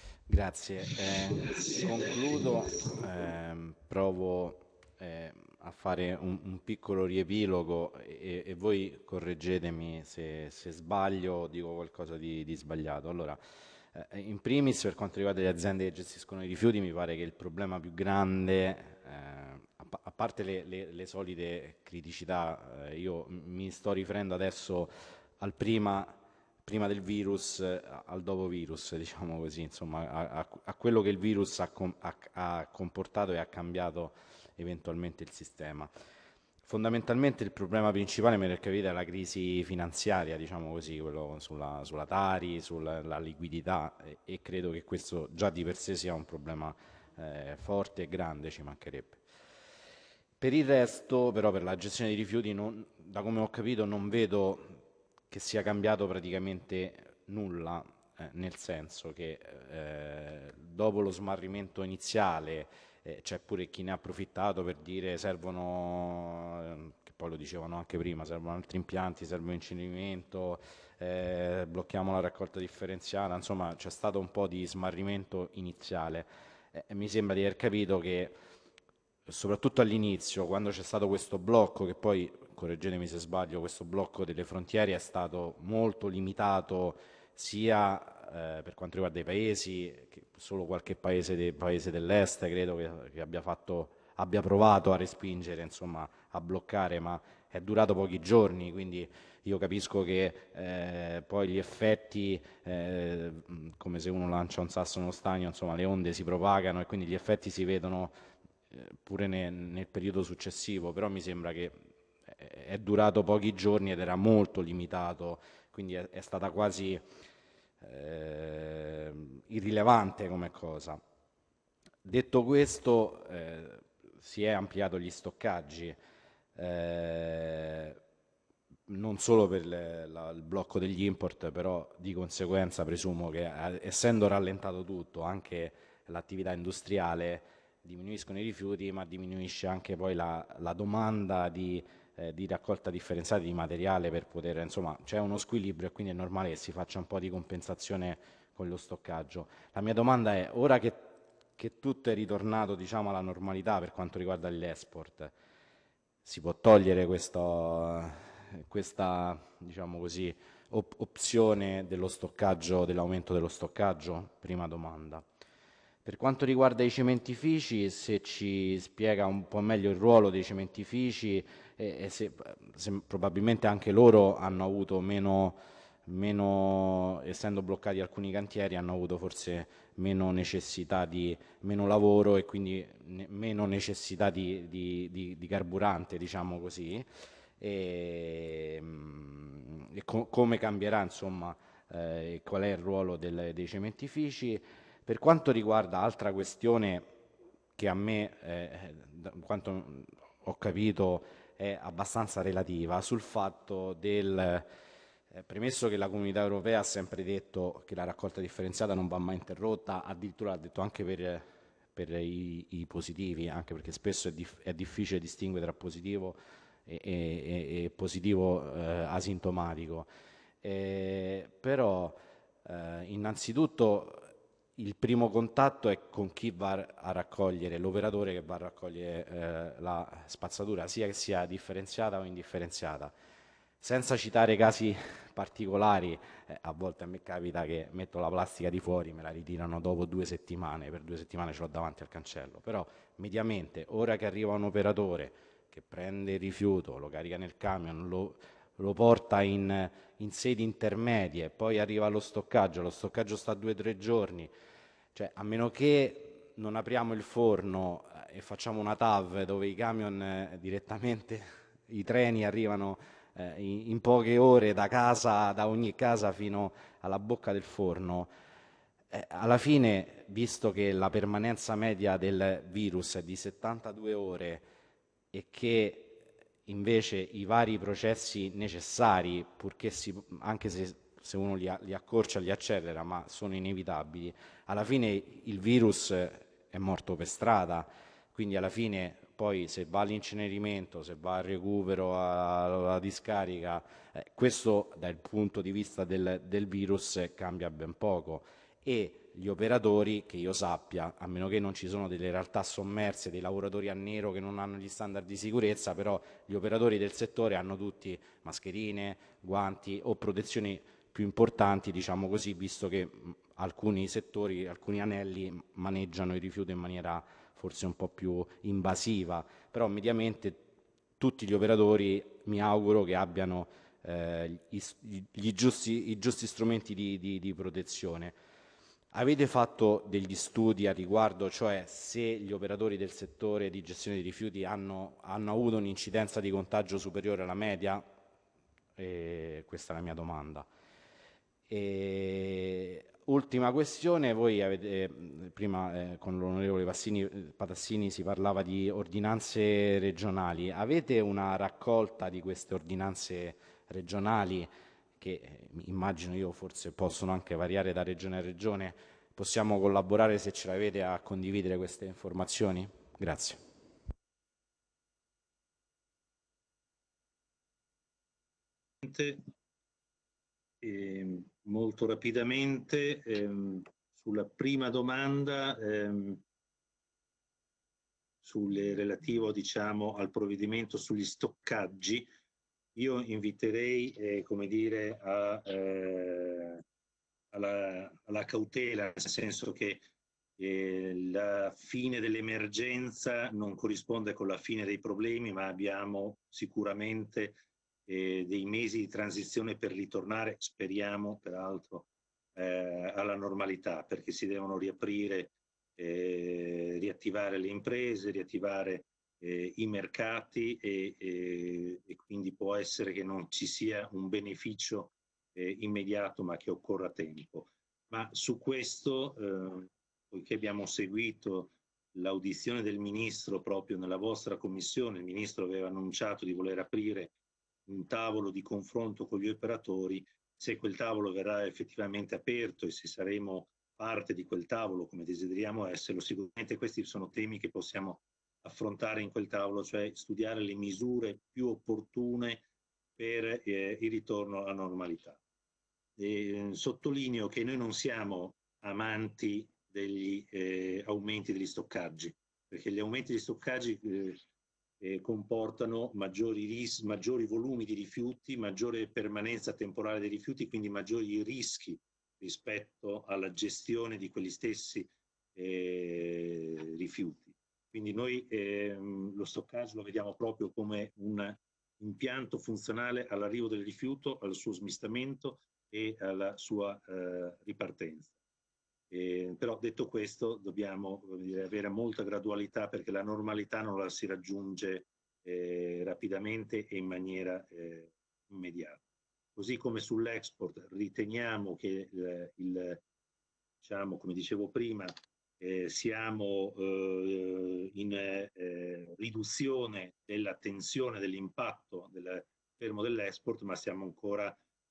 Grazie. Concludo, provo a fare un piccolo riepilogo e voi correggetemi se sbaglio o dico qualcosa di sbagliato. Allora, in primis per quanto riguarda le aziende che gestiscono i rifiuti, mi pare che il problema più grande, a parte le solite criticità, io mi sto riferendo adesso al prima del virus al dopo virus, diciamo così, insomma, a quello che il virus ha comportato e ha cambiato eventualmente il sistema. Fondamentalmente il problema principale, per capire, è la crisi finanziaria, diciamo così, quello sulla Tari, sulla liquidità, e credo che questo già di per sé sia un problema forte e grande, ci mancherebbe. Per il resto, però, per la gestione dei rifiuti, da come ho capito, non vedo che sia cambiato praticamente nulla, nel senso che dopo lo smarrimento iniziale c'è pure chi ne ha approfittato per dire servono, che poi lo dicevano anche prima, servono altri impianti, serve incenerimento, blocchiamo la raccolta differenziata, insomma c'è stato un po' di smarrimento iniziale. Mi sembra di aver capito che soprattutto all'inizio, quando c'è stato questo blocco, che poi, correggetemi se sbaglio, questo blocco delle frontiere è stato molto limitato sia per quanto riguarda i paesi, che solo qualche paese dell'est credo che abbia provato a respingere, insomma, a bloccare, ma è durato pochi giorni, quindi io capisco che poi gli effetti, come se uno lancia un sasso nello stagno, insomma, le onde si propagano e quindi gli effetti si vedono pure nel periodo successivo, però mi sembra che è durato pochi giorni ed era molto limitato, quindi è stata quasi irrilevante come cosa. Detto questo, si è ampliato gli stoccaggi, non solo per il blocco degli import, però di conseguenza presumo che essendo rallentato tutto, anche l'attività industriale, diminuiscono i rifiuti, ma diminuisce anche poi la domanda di raccolta differenziata di materiale per poter, insomma, c'è uno squilibrio e quindi è normale che si faccia un po' di compensazione con lo stoccaggio. La mia domanda è, ora che tutto è ritornato, diciamo, alla normalità per quanto riguarda l'export, si può togliere questa, diciamo così, opzione dello stoccaggio, dell'aumento dello stoccaggio? Prima domanda. Per quanto riguarda i cementifici, se ci spiega un po' meglio il ruolo dei cementifici e se probabilmente anche loro hanno avuto meno, essendo bloccati alcuni cantieri, hanno avuto forse meno necessità meno lavoro e quindi meno necessità di carburante, diciamo così, e come cambierà, insomma, qual è il ruolo dei cementifici. Per quanto riguarda altra questione che a me, da quanto ho capito, è abbastanza relativa, sul fatto premesso che la Comunità Europea ha sempre detto che la raccolta differenziata non va mai interrotta, addirittura ha detto anche per i positivi, anche perché spesso è difficile distinguere tra positivo e positivo asintomatico. Però innanzitutto il primo contatto è con chi va a raccogliere, l'operatore che va a raccogliere la spazzatura, sia che sia differenziata o indifferenziata. Senza citare casi particolari, a volte a me capita che metto la plastica di fuori, me la ritirano dopo 2 settimane, per 2 settimane ce l'ho davanti al cancello, però mediamente, ora che arriva un operatore che prende il rifiuto, lo carica nel camion, lo porta in sedi intermedie, poi arriva allo stoccaggio, lo stoccaggio sta 2-3 giorni, cioè a meno che non apriamo il forno e facciamo una TAV dove i camion direttamente, i treni arrivano in poche ore da ogni casa fino alla bocca del forno, alla fine, visto che la permanenza media del virus è di 72 ore e che invece i vari processi necessari, purché anche se uno li accorcia, li accelera, ma sono inevitabili, alla fine il virus è morto per strada, quindi alla fine poi se va all'incenerimento, se va al recupero, alla discarica, questo dal punto di vista del virus cambia ben poco e gli operatori, che io sappia, a meno che non ci sono delle realtà sommerse, dei lavoratori a nero che non hanno gli standard di sicurezza, però gli operatori del settore hanno tutti mascherine, guanti o protezioni più importanti, diciamo così, visto che alcuni settori, alcuni anelli maneggiano i rifiuti in maniera forse un po' più invasiva, però mediamente tutti gli operatori mi auguro che abbiano i giusti strumenti di protezione. Avete fatto degli studi a riguardo, cioè se gli operatori del settore di gestione dei rifiuti hanno avuto un'incidenza di contagio superiore alla media? Questa è la mia domanda. Ultima questione, voi avete, prima con l'onorevole Patassini si parlava di ordinanze regionali, avete una raccolta di queste ordinanze regionali che immagino io forse possono anche variare da regione a regione? Possiamo collaborare, se ce l'avete, a condividere queste informazioni? Grazie.
Molto rapidamente sulla prima domanda relativo, diciamo, al provvedimento sugli stoccaggi, io inviterei come dire alla cautela, nel senso che la fine dell'emergenza non corrisponde con la fine dei problemi, ma abbiamo sicuramente dei mesi di transizione per ritornare, speriamo peraltro, alla normalità, perché si devono riaprire, riattivare le imprese, riattivare i mercati e quindi può essere che non ci sia un beneficio immediato, ma che occorra tempo. Ma su questo, poiché abbiamo seguito l'audizione del Ministro proprio nella vostra commissione, il Ministro aveva annunciato di voler aprire un tavolo di confronto con gli operatori. Se quel tavolo verrà effettivamente aperto e se saremo parte di quel tavolo come desideriamo esserlo, sicuramente questi sono temi che possiamo affrontare in quel tavolo, cioè studiare le misure più opportune per il ritorno alla normalità. Sottolineo che noi non siamo amanti degli aumenti degli stoccaggi, perché gli aumenti degli stoccaggi comportano maggiori volumi di rifiuti, maggiore permanenza temporale dei rifiuti, quindi maggiori rischi rispetto alla gestione di quegli stessi rifiuti. Quindi noi lo stoccaggio lo vediamo proprio come un impianto funzionale all'arrivo del rifiuto, al suo smistamento e alla sua ripartenza. Però detto questo dobbiamo avere molta gradualità, perché la normalità non la si raggiunge rapidamente e in maniera immediata. Così come sull'export riteniamo che diciamo, come dicevo prima, siamo in riduzione della tensione, dell'impatto del fermo dell'export, ma abbiamo ancora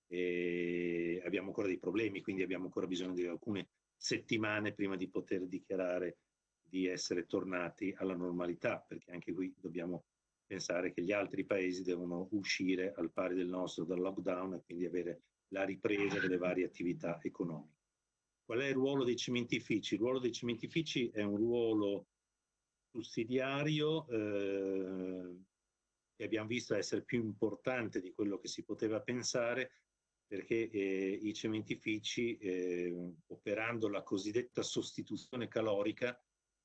dei problemi, quindi abbiamo ancora bisogno di alcune settimane prima di poter dichiarare di essere tornati alla normalità, perché anche qui dobbiamo pensare che gli altri paesi devono uscire al pari del nostro dal lockdown e quindi avere la ripresa delle varie attività economiche. Qual è il ruolo dei cementifici? Il ruolo dei cementifici è un ruolo sussidiario che abbiamo visto essere più importante di quello che si poteva pensare, perché i cementifici, operando la cosiddetta sostituzione calorica,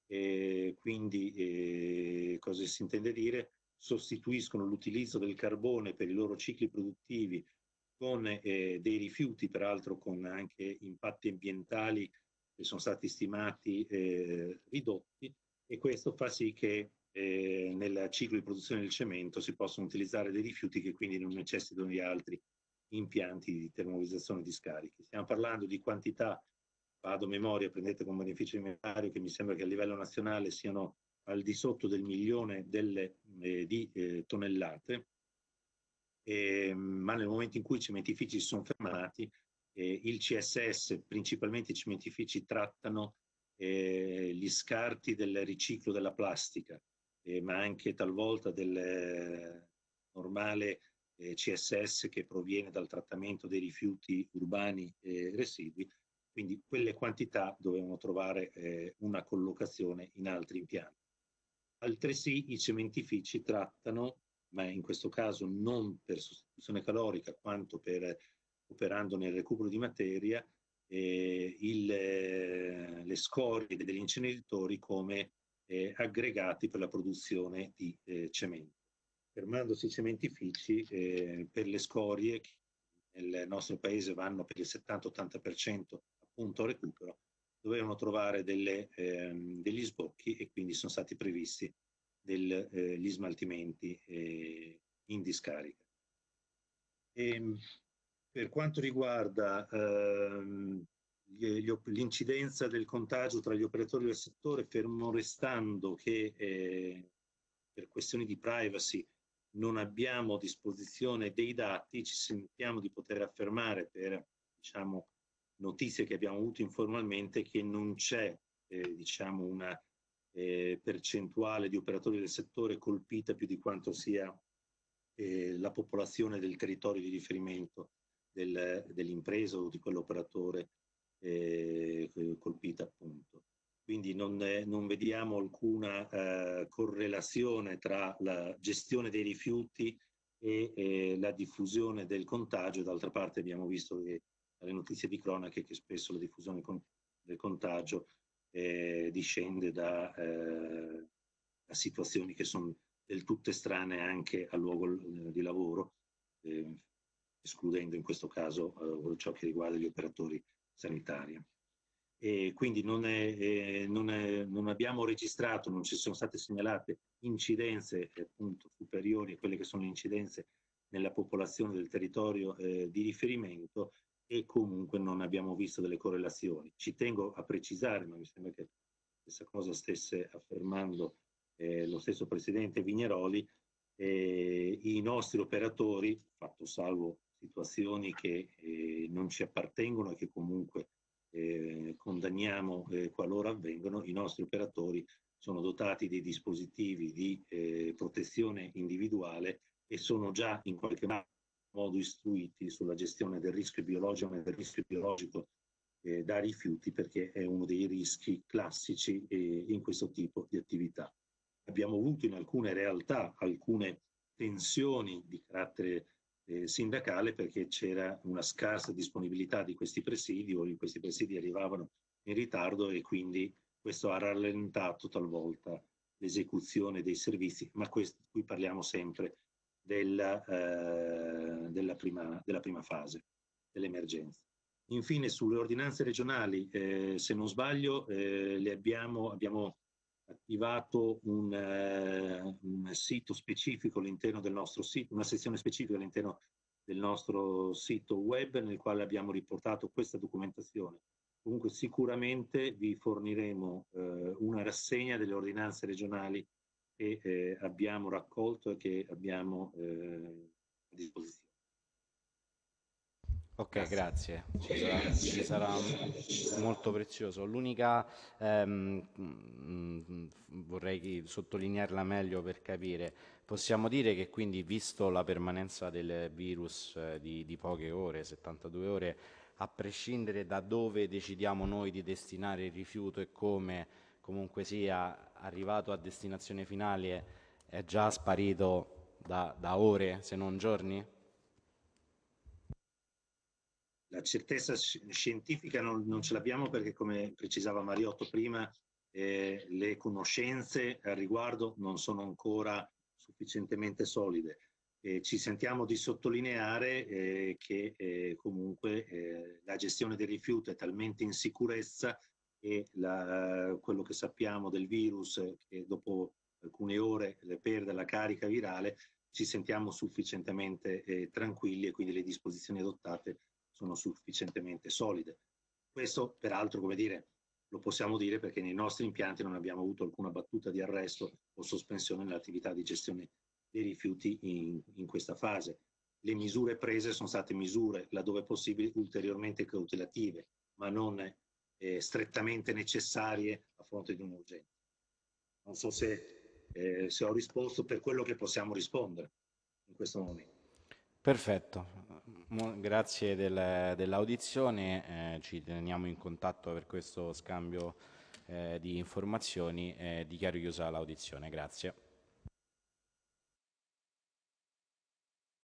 quindi cosa si intende dire? Sostituiscono l'utilizzo del carbone per i loro cicli produttivi con dei rifiuti, peraltro con anche impatti ambientali che sono stati stimati ridotti, e questo fa sì che nel ciclo di produzione del cemento si possono utilizzare dei rifiuti che quindi non necessitano di altri impianti di termovalorizzazione di scarichi. Stiamo parlando di quantità, vado a memoria, prendete con beneficio inventario, che mi sembra che a livello nazionale siano al di sotto del 1 milione di tonnellate, ma nel momento in cui i cementifici si sono fermati, il CSS, principalmente i cementifici, trattano gli scarti del riciclo della plastica, ma anche talvolta del normale CSS che proviene dal trattamento dei rifiuti urbani e residui, quindi quelle quantità dovevano trovare una collocazione in altri impianti. Altresì i cementifici trattano, ma in questo caso non per sostituzione calorica quanto per operando nel recupero di materia, le scorie degli inceneritori come aggregati per la produzione di cemento. Fermandosi i cementifici, per le scorie che nel nostro paese vanno per il 70-80% appunto a recupero, dovevano trovare degli sbocchi e quindi sono stati previsti gli smaltimenti in discarica. Per quanto riguarda l'incidenza del contagio tra gli operatori del settore, fermo restando che per questioni di privacy non abbiamo a disposizione dei dati, ci sentiamo di poter affermare per notizie che abbiamo avuto informalmente che non c'è una percentuale di operatori del settore colpita più di quanto sia la popolazione del territorio di riferimento dell'impresa o di quell'operatore colpita appunto. Quindi non vediamo alcuna correlazione tra la gestione dei rifiuti e la diffusione del contagio. D'altra parte abbiamo visto che dalle notizie di cronache che spesso la diffusione del contagio discende da situazioni che sono del tutto estranee anche al luogo di lavoro, escludendo in questo caso ciò che riguarda gli operatori sanitari. E quindi non abbiamo registrato, non ci sono state segnalate incidenze appunto superiori a quelle che sono le incidenze nella popolazione del territorio di riferimento, e comunque non abbiamo visto delle correlazioni. Ci tengo a precisare, ma mi sembra che questa cosa stesse affermando lo stesso Presidente Vigneroli, i nostri operatori, fatto salvo situazioni che non ci appartengono e che comunque condanniamo qualora avvengono, i nostri operatori sono dotati di dispositivi di protezione individuale e sono già in qualche modo istruiti sulla gestione del rischio biologico e del rischio biologico da rifiuti, perché è uno dei rischi classici in questo tipo di attività. Abbiamo avuto in alcune realtà alcune tensioni di carattere sindacale perché c'era una scarsa disponibilità di questi presidi, o questi presidi arrivavano in ritardo, e quindi questo ha rallentato talvolta l'esecuzione dei servizi, ma qui parliamo sempre della prima fase dell'emergenza. Infine, sulle ordinanze regionali, se non sbaglio, abbiamo attivato un sito specifico all'interno del nostro sito, una sezione specifica all'interno del nostro sito web nel quale abbiamo riportato questa documentazione. Comunque sicuramente vi forniremo una rassegna delle ordinanze regionali che abbiamo raccolto e che abbiamo a disposizione.
Ok, grazie. Ci sarà molto prezioso. L'unica, vorrei sottolinearla meglio per capire, possiamo dire che quindi, visto la permanenza del virus di poche ore, 72 ore, a prescindere da dove decidiamo noi di destinare il rifiuto e come, comunque sia arrivato a destinazione finale, è già sparito da ore, se non giorni?
La certezza scientifica non ce l'abbiamo perché, come precisava Mariotto prima, le conoscenze al riguardo non sono ancora sufficientemente solide. Ci sentiamo di sottolineare che comunque la gestione del rifiuto è talmente in sicurezza e quello che sappiamo del virus, che dopo alcune ore perde la carica virale, ci sentiamo sufficientemente tranquilli, e quindi le disposizioni adottate sono sufficientemente solide. Questo peraltro, come dire, lo possiamo dire perché nei nostri impianti non abbiamo avuto alcuna battuta di arresto o sospensione nell'attività di gestione dei rifiuti in questa fase. Le misure prese sono state misure, laddove possibile, ulteriormente cautelative, ma non strettamente necessarie a fronte di un'urgenza. Non so se ho risposto per quello che possiamo rispondere in questo momento.
Perfetto. Grazie dell'audizione, ci teniamo in contatto per questo scambio di informazioni. Dichiaro chiusa l'audizione. Grazie.